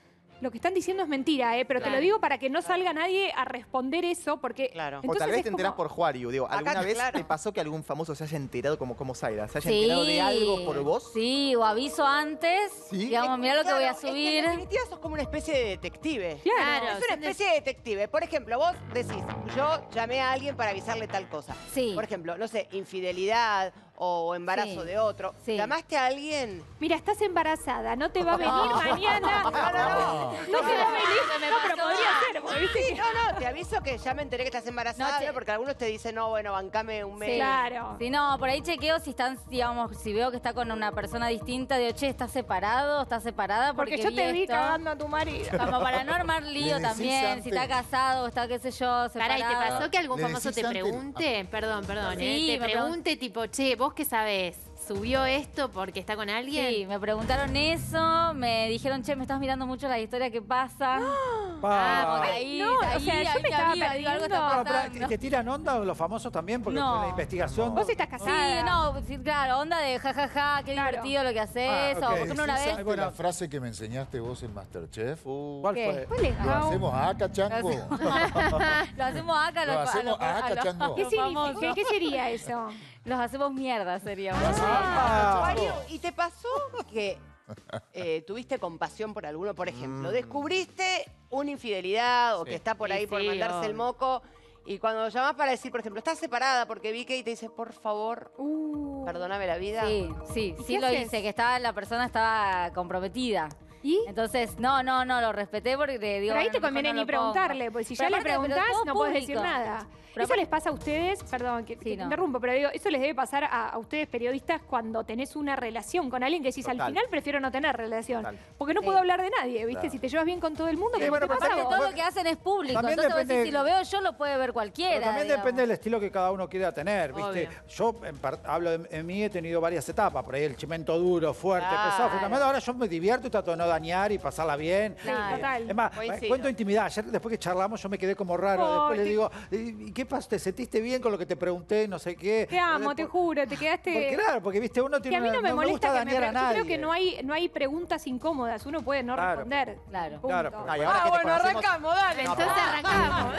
lo que están diciendo es mentira, pero te lo digo para que no salga nadie a responder eso, porque... Claro. O entonces tal vez es te enterás como- por Juario. Digo, ¿alguna Acá, vez claro. te pasó que algún famoso se haya enterado como Zaira? ¿Se haya enterado de algo por vos? Sí, o aviso antes. ¿Sí? Digamos, mirá lo que voy a Es que subir. en definitiva sos como una especie de detective. Claro. Es una especie de detective. Por ejemplo, vos decís, yo llamé a alguien para avisarle tal cosa. Sí. Por ejemplo, no sé, infidelidad o embarazo Sí. de otro. Sí. ¿Llamaste a alguien? Mira, estás embarazada, no te va a venir No. mañana. No te va a venir. No, pero podría ser, porque viste Sí, que- no, te aviso que ya me enteré que estás embarazada, No, porque algunos te dicen, no, bueno, bancame un mes. Sí. Si no, por ahí chequeo si están, digamos, si veo que está con una persona distinta, digo, che, ¿estás separado? ¿Estás separada? Porque yo te vi esto. cagando a tu marido. Como para no armar lío Le decís también, antes. si está casado, está, qué sé yo, separado. Pará, ¿y te pasó que algún Le famoso decís te antes- pregunte? Perdón, Sí, te me pregunte tipo, che, ¿vos qué sabés? ¿Subió esto porque está con alguien? Sí, me preguntaron eso, me dijeron, che, me estás mirando mucho la historia que pasa. Porque ahí, no, o ahí, sea, yo ahí me estaba aviva, digo, algo está Bueno, pero pasando. ¿te tiran onda los famosos también? Porque No. con la investigación... Vos estás casada. Sí, no, sí, claro, onda de jajaja, qué divertido lo que haces. Ok, O por ejemplo, una ¿decís vez. la frase que me enseñaste vos en Masterchef? ¿Cuál ¿Qué? fue? ¿Cuál es? Lo hacemos acá, chango. Lo hacemos acá, Lo hacemos acá, chango. ¿Qué significa? ¿Qué sería eso? Los hacemos mierda, sería. Mario, ¿y te pasó que tuviste compasión por alguno? Por ejemplo, descubriste una infidelidad o que está por ahí por sí, mandarse el obvio. moco y cuando llamás para decir, por ejemplo, estás separada porque vi que y te dice, por favor, perdóname la vida. Sí, ¿Y sí qué lo haces? hice, que la persona estaba comprometida. ¿Y? Entonces, no, lo respeté porque le digo. Pero ahí bueno, te mejor conviene no ni lo pongo. preguntarle, porque si Pero ya le aparte, pero preguntás todo no podés decir público. nada. Pero Eso les pasa a ustedes, perdón que te no. interrumpo, pero digo, eso les debe pasar a ustedes periodistas cuando tenés una relación con alguien que decís, al Total. final prefiero no tener relación. Total. Porque no Sí. puedo hablar de nadie, ¿viste? Claro. Si te llevas bien con todo el mundo, Sí, ¿qué bueno, te pero pasa a también vos? Todo lo que hacen es público. También Entonces vos decís, depende- si lo veo yo, lo puede ver cualquiera. Pero también digamos. depende del estilo que cada uno quiera tener, ¿viste? Obvio. Yo hablo en mí, he tenido varias etapas, por ahí el chimento duro, fuerte, Claro. pesado, fundamental. Ahora yo me divierto y trato de no dañar y pasarla bien. Claro. Total. Es más, Coincido. cuento intimidad. Ayer, después que charlamos, yo me quedé como raro. Oh, Después le te- digo, ¿y qué pasó? ¿Te sentiste bien con lo que te pregunté? No sé qué. Te amo, te juro, te quedaste... Porque claro, porque viste, uno Que tiene a mí no me no molesta gusta que me dañar a yo nadie. creo que no hay preguntas incómodas, uno puede no Claro. responder. Claro. Punto. Claro. No, y ahora que te conocemos- arrancamos, dale. Entonces arrancamos.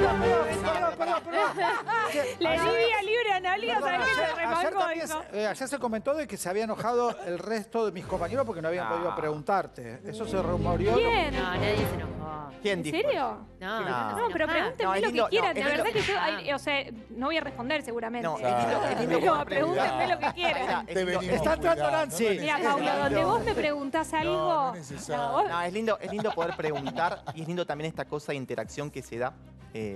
Perdón. Le di vía libre a Analia, Perdón, ¿sabes qué? Se ayer remangó, también hijo. ayer se comentó de que se había enojado el resto de mis compañeros porque no habían podido preguntarte. Eso se rumoreó. ¿Quién? No, nadie se enojó. ¿Quién ¿En dijo? serio? No, No. No, pero pregúntenme No, es lo lindo- que quieran. no, La es lindo- verdad que yo, o sea, no voy a responder seguramente. No, es lindo- es lindo Pero poder pregúntenme lo preguntar. que quieran. Zaira, es lindo- Está entrando Nancy. Mira, Paula, donde vos me preguntás algo... no es necesario. vos- No, es lindo poder preguntar y es lindo también esta cosa de interacción que se da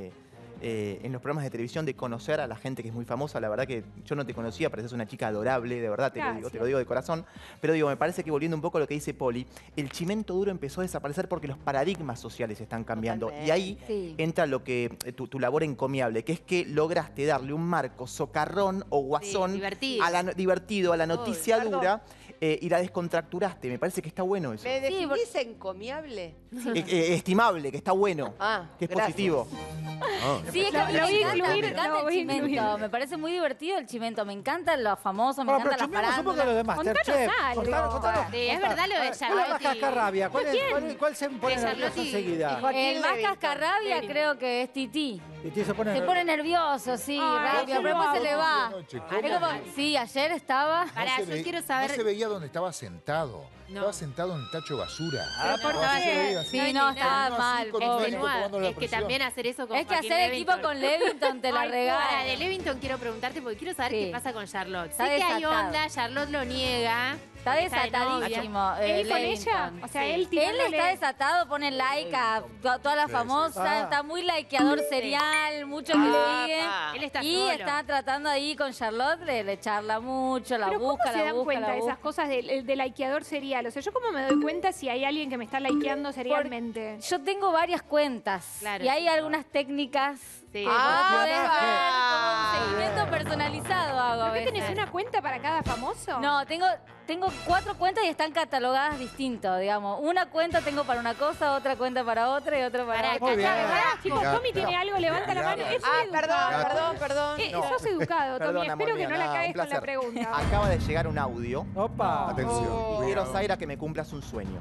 en los programas de televisión de conocer a la gente que es muy famosa. La verdad que yo no te conocía, pareces una chica adorable, de verdad, te Gracias. lo digo de corazón. Pero digo, me parece que volviendo un poco a lo que dice Poli, el chimento duro empezó a desaparecer porque los paradigmas sociales están cambiando. Y ahí Sí. entra lo que tu labor encomiable, que es que lograste darle un marco socarrón o guasón divertido. divertido a la noticia perdón. dura y la descontracturaste. Me parece que está bueno eso. ¿Me definís encomiable? Estimable, que está bueno, Ah, que es gracias. positivo. Sí, es que a mí Lo voy a me encanta incluir, el lo voy a chimento. incluir. Me parece muy divertido el chimento. Me encantan los famosos, me Bueno, pero encantan las chumemos un poco de lo de Masterchef. algo. Sí, es verdad lo de ¿Cuál es la Charlotte. cascarrabia? ¿Cuál se pone De nervioso Charlotte y- enseguida? El más cascarrabia creo que es Titi. Y se pone Se pone nervioso, sí, Ay, rápido, yo pero lo después se le amo. va. Anoche, Es como, sí, ayer estaba. Pará, yo quiero saber. No se veía dónde estaba sentado. No. Estaba sentado en el tacho de basura. por No, así qué? se veía, así. Sí, no, estaba Así, mal, con un pobre. médico tomando la Es que presión. también hacer eso con Es que Joaquín hacer equipo Levington. con Levington te la Ahora, regala. de Levington quiero preguntarte porque quiero saber Sí. qué pasa con Charlotte. Está sé que hay desatado. onda, Charlotte lo niega. Está porque de novia. desatadísimo. ¿Él con Levington. ella? O sea, Sí. él tirándole- está desatado, pone like a todas las Sí, famosas, sí. está muy likeador serial, mucho que sigue. Él está Y solo. está tratando ahí con Charlotte, le charla mucho, la Pero busca, ¿cómo se la dan busca, cuenta la de busca. esas cosas del likeador serial? O sea, ¿yo cómo me doy cuenta si hay alguien que me está likeando serialmente? Yo tengo varias cuentas Claro, y hay sí. algunas técnicas Sí. que vos podés ver Ah. como un seguimiento personalizado hago a ¿Por qué veces. tenés una cuenta para cada famoso? No, tengo 4 cuentas y están catalogadas distinto, digamos. Una cuenta tengo para una cosa, otra cuenta para otra y otra para Pará, otra. Muy bien. Chicos, Gata. Tommy tiene algo, levanta la mano. Es Ah, educado. perdón. Sos educado, Tommy. Perdón, Espero amor que mío, no la nada, cagues un con la placer. pregunta. Acaba de llegar un audio. Opa. Atención. Quiero, Zaira, que me cumplas un sueño.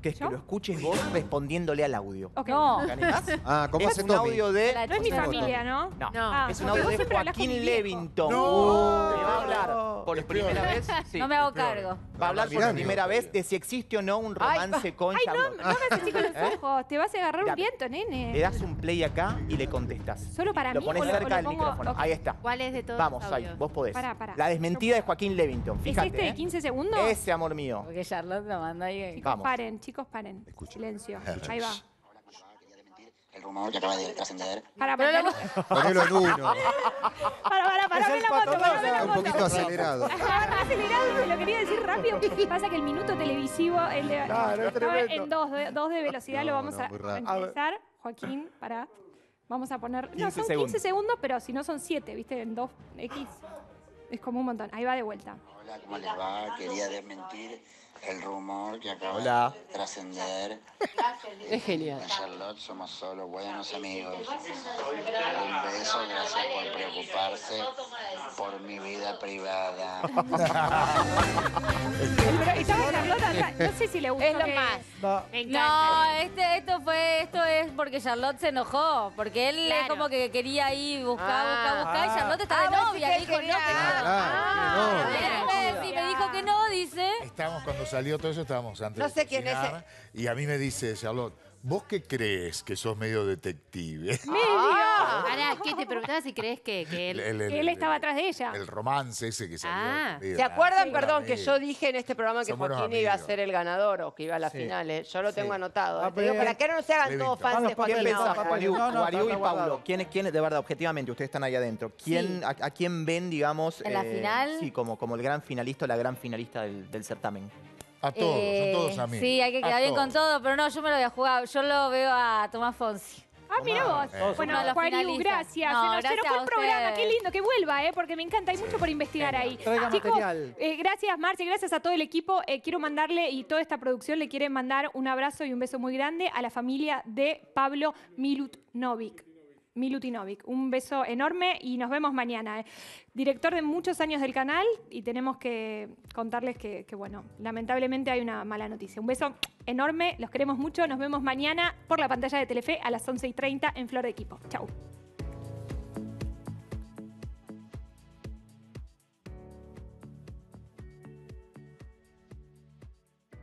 que es que lo escuches vos respondiéndole al audio. Ok. No. ¿Te animás? Ah, ¿cómo Es hace un Tommy? audio de... No es mi familia, ¿no? No, es un porque audio vos de siempre hablas con mi Joaquín viejo. Levington. No. Que va a hablar por primera vez. Sí. No me hago cargo. Va a hablar por Mirando. primera vez de si existe o no un romance con Ay, no, Charlotte. no me haces así con los ojos. Te vas a agarrar Mira, un viento, nene. Le das un play acá y le contestas. ¿Solo para Lo mí pones o lo cerca del pongo? micrófono. Ok. Ahí está. ¿Cuál es de todos Vamos, los ahí, audios? vos podés. Pará. La desmentida de Joaquín Levington, ¿Es fíjate. este de 15 segundos? Ese, amor mío. Porque Charlotte lo manda ahí. Chicos, paren. Silencio. Ahí va. El rumor que acaba de trascender. Para. Ponelo en uno. Parame la moto, parame la Un moto. poquito acelerado. Acelerado, te lo quería decir rápido. Pasa que el minuto televisivo, el de, Claro, es estaba tremendo. en dos de velocidad, lo vamos a muy rápido. empezar. Joaquín, para. Vamos a poner. No, 15 son 15 segundos. segundos, pero si no son 7, ¿viste? En 2x. Es como un montón. Ahí va de vuelta. Hola, ¿cómo les va? Quería desmentir el rumor que acaba Hola. de trascender. Es genial. En Charlotte somos solo buenos amigos. Un beso, gracias por preocuparse por mi vida privada. Pero estaba Charlotte atrás. No sé si le gusta. Es lo que- más. No. Me No, encanta. esto es porque Charlotte se enojó. Porque él Claro. como que quería ir buscar y Charlotte está de vos decís novia. que Le dijo no, quería- que no. Claro, Sí, me dijo que no, dice. Estábamos cuando salió todo eso, estábamos antes No de sé quién es cocinar, y a mí me dice Charlotte, ¿vos qué crees que sos medio detective? Pará, ¿qué te preguntaba si crees que él... Que él estaba atrás de ella. El romance ese que salió. Ah. medio ¿Se acuerdan, raro, perdón, que medio- yo dije en este programa que Son buenos Joaquín iba a amigos. ser el ganador o que iba a las Sí. finales? Yo lo tengo anotado. A Te digo, ver. para que no se hagan todos fans de ¿Quién Joaquín pensás, ahora. Papaliu, No, Guariú está y Paulo? guardado. ¿Quiénes, de verdad, objetivamente, ustedes están ahí adentro? ¿Quién, a quién ven, digamos, ¿En la final? Sí, como el gran finalista o la gran finalista del certamen? A todos, son todos amigos. Sí, hay que quedar bien con todo, pero no, yo me lo voy a jugar. Yo lo veo a Tomás Fonsi. Ah, mira vos. Uno Bueno, de los Juariu, finalistas. gracias. No, se nos gracias fue a el programa. ustedes. Qué lindo que vuelva, porque me encanta. Hay mucho por investigar ahí. Traiga Chicos, material. Gracias, Marce. Gracias a todo el equipo. Quiero mandarle, y toda esta producción le quiere mandar un abrazo y un beso muy grande a la familia de Pablo Milutinovic. Un beso enorme y nos vemos mañana. Director de muchos años del canal y tenemos que contarles que, bueno, lamentablemente hay una mala noticia. Un beso enorme, los queremos mucho. Nos vemos mañana por la pantalla de Telefe a las 11:30 en Flor de Equipo. Chau.